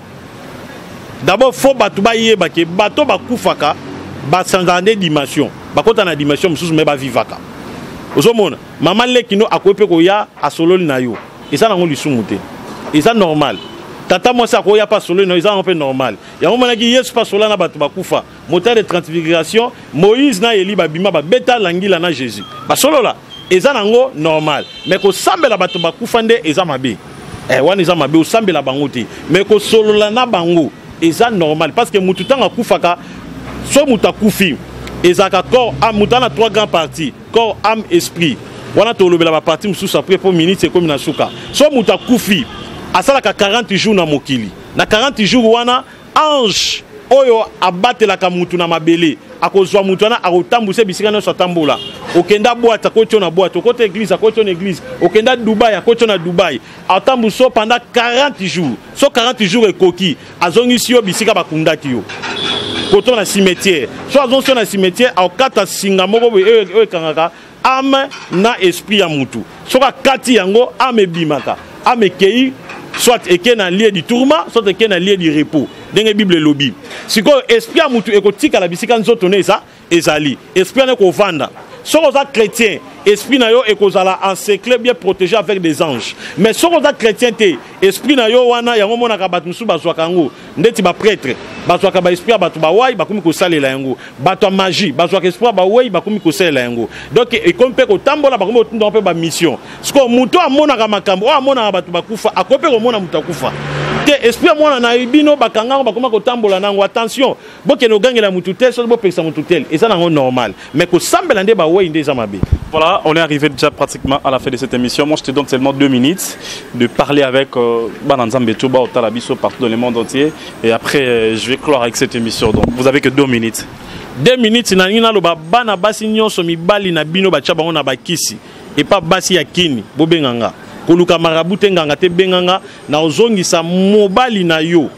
d'abord faut batu ba yeba ke bato bakufa ka ba sans dimension bakota na dimension mususu me ba vivaka. Ozomona mama lekino akope ko ya asololi na yo. Et ça, on lui soumoute. Et ça, normal. Tata, moi, ça, il n'y a pas solo, non, c'est un peu normal. Il y a un moment qui est pas solo, na batu bakufa. Moteur de transfiguration, Moïse na Eli babima ba beta langila na Jésus. Ba solo là, et ça, nango normal. Mais ko sambe la batu bakufa nde, et ça mabe. Eh, wan eza mabe, o sambe la bangote. Mais ko solo la na bango, et ça normal. Parce que moututan a kufaka, so mutakufi, et ça corps, âme, mutana trois grands parties, corps, âme, esprit. On a tout le la partie sous après pour minutes c'est comme na suka. So muta kufi asala ka quarante jours na mokili. Na quarante jours wana ange oyo abate la kamutu na mabele akozwa mutu na akotambuse bisika no satambola. Okenda boîte akocho na boîte, okote église akocho na église, okenda Dubai akocho na Dubai. Atambuso pendant quarante jours. So quarante jours ekoki azongisi yo bisika bakundaki yo. Koto na cimetière. So azongisi na cimetière akata singa moko e e kangaka âme na esprit ya mutu. Soka kati yango âme bimaka. Âme kei soit eke na lieu du tourment, soit eke na lieu du repos. Denge Bible lobi. Siko esprit ya mutu ekotika la bisika nzoto ne eza ezali. Esprit na ko vanda. Soko za chrétien, esprit na yo ekozala encerclé bien protégé avec des anges. Mais soko za chrétien te, esprit na yo wana yango mona ka batu musu bazwaka yango. Ndeti ba prêtre, bazwaka ba esprit batu ba wai bakomi ko salela yango. Batu magie, bazwaka esprit ba wai bakomi ko salela yango. Donc e kompe ko tambola bakomi otunda pe ba mission. Siko muto amona ka makambo, o amona batu bakufa, akope ko mona mutu akufa. Te esprit mona na ibino bakanga bakoma ko tambola nango. Attention, boke no gangela mutu tel, so bo pesa mutu tel. Et ça nango normal. Mais ko sambela nde ba wai ndeza mabe. Voilà, on est arrivé déjà pratiquement à la fin de cette émission. Moi, je te donne seulement deux minutes de parler avec Bananzambe Touba au Talabiso partout dans le monde entier. Et après, euh, je vais clore avec cette émission. Donc, vous avez que deux minutes. Deux minutes, na nina lo bana basi nyonso mibali na bino ba chaba ona bakisi. Et pas basi ya kini, bobenganga. Koluka marabute nganga te benganga na ozongisa mobali na yo.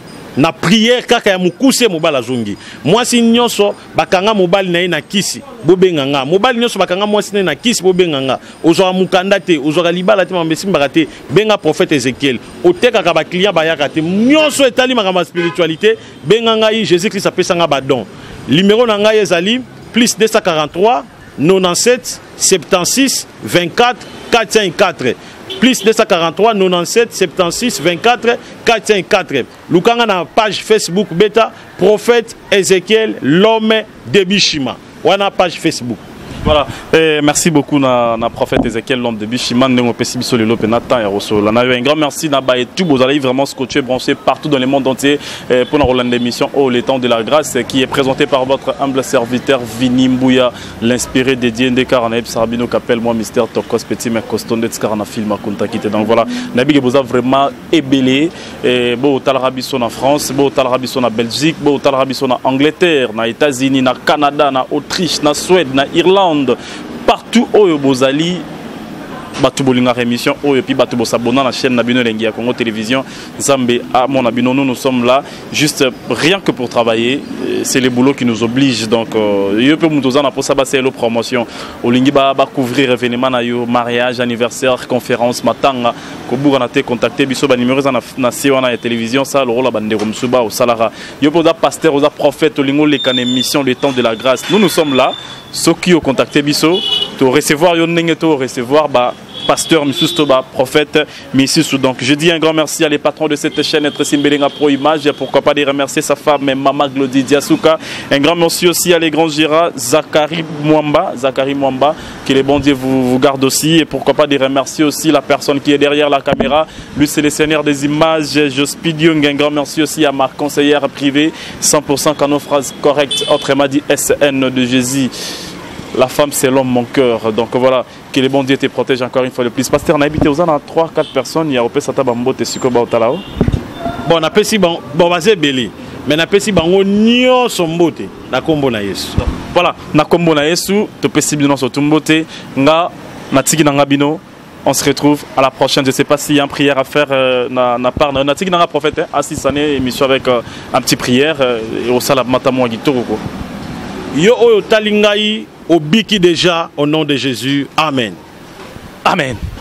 Na prière kaka ya mukuse mobala zongi. Mwasi nyonso bakanga mobali na ye na kisi bobenganga. Mobali nyonso bakanga mwasi na kisi bobenganga. Ozwa mukanda te, ozwa libala te mambesi mbakate benga prophète Ezekiel. Oteka ka ba client bayaka te. Nyonso etali makama spiritualité benganga yi Jésus Christ apesanga ba don. Numéro na ngai ezali plus deux cent quarante-trois quatre-vingt-dix-sept soixante-six vingt-quatre quatre cent quatre. Plus deux cent quarante-trois quatre-vingt-dix-sept soixante-six vingt-quatre quatre cent quatre. Lukanga na page Facebook beta prophète Ezekiel l'homme de Bishima. Wana page Facebook. Voilà, et merci beaucoup na, na prophète Ezekiel l'homme de Bichiman, Nengo Pessibiso Lelo Penata et Rosso. Un grand merci Naba et tout, vous allez vraiment scotcher, brancher partout dans le monde entier pour la Roland d'émission Oh les temps de la grâce qui est présenté par votre humble serviteur Vini Mbouya, l'inspiré dédié de Karanaïb Sarbino Kapel, moi Mister Tokos Petit Mekoston de Tskarana Film à Kontakite. Donc voilà, Nabi vous a vraiment ébélé, beau Talrabisson en France, beau Talrabisson en Belgique, beau Talrabisson en Angleterre, na États-Unis, na Canada, na Autriche, na Suède, na Irlande. Partout où vous allez, batu bolinga émission et puis batu s'abonner à la chaîne Nabino Lengia Congo Télévision Zambé à mon Nabino. Nous nous sommes là juste rien que pour travailler, c'est le boulot qui nous oblige. Donc je peux vous dire pour ça c'est la promotion au lingi ba couvrir événement na yo mariage anniversaire conférence matanga ko buga na te contacter biso ba numéro na na na télévision ça le rôle la bande romsuba au salara yo pour da pasteur aux prophète au lingo les can émission le temps de la grâce. Nous nous sommes là ceux qui ont contacté biso to recevoir yo ndenge to recevoir ba pasteur Misustoba, prophète Misusu. Donc je dis un grand merci à les patrons de cette chaîne, être Simbelinga Pro Image, et pourquoi pas les remercier sa femme, Maman Glody Diasuka. Un grand merci aussi à les grands Gira, Zachary Mwamba, Zachary Mwamba, que les bons dieux vous, vous gardent aussi, et pourquoi pas les remercier aussi la personne qui est derrière la caméra, lui c'est le seigneur des images, Jospid Young. Un grand merci aussi à ma conseillère privée, cent pour cent canon phrase correcte, autrement dit S N de Jésus. La femme c'est l'homme mon cœur. Donc voilà, que les bons dieux te protègent encore une fois de plus. Pasteur, on a habité aux ans trois quatre personnes, il y a Opé Sata Bambo te suko ba otalao. Bon, on a pesi bon basé belé. Mais on a pesi bango nyo sombote na kombo na Yesu. Voilà, na kombo na Yesu, to pesi bino so tumbote nga na tiki na ngabino. On se retrouve à la prochaine. Je ne sais pas s'il y a une prière à faire euh, na na part na tiki na prophète à six années émission avec euh, un petit prière euh, et au salab matamo gitoro ko. Yo oyo talingai obiki déjà au nom de Jésus. Amen. Amen.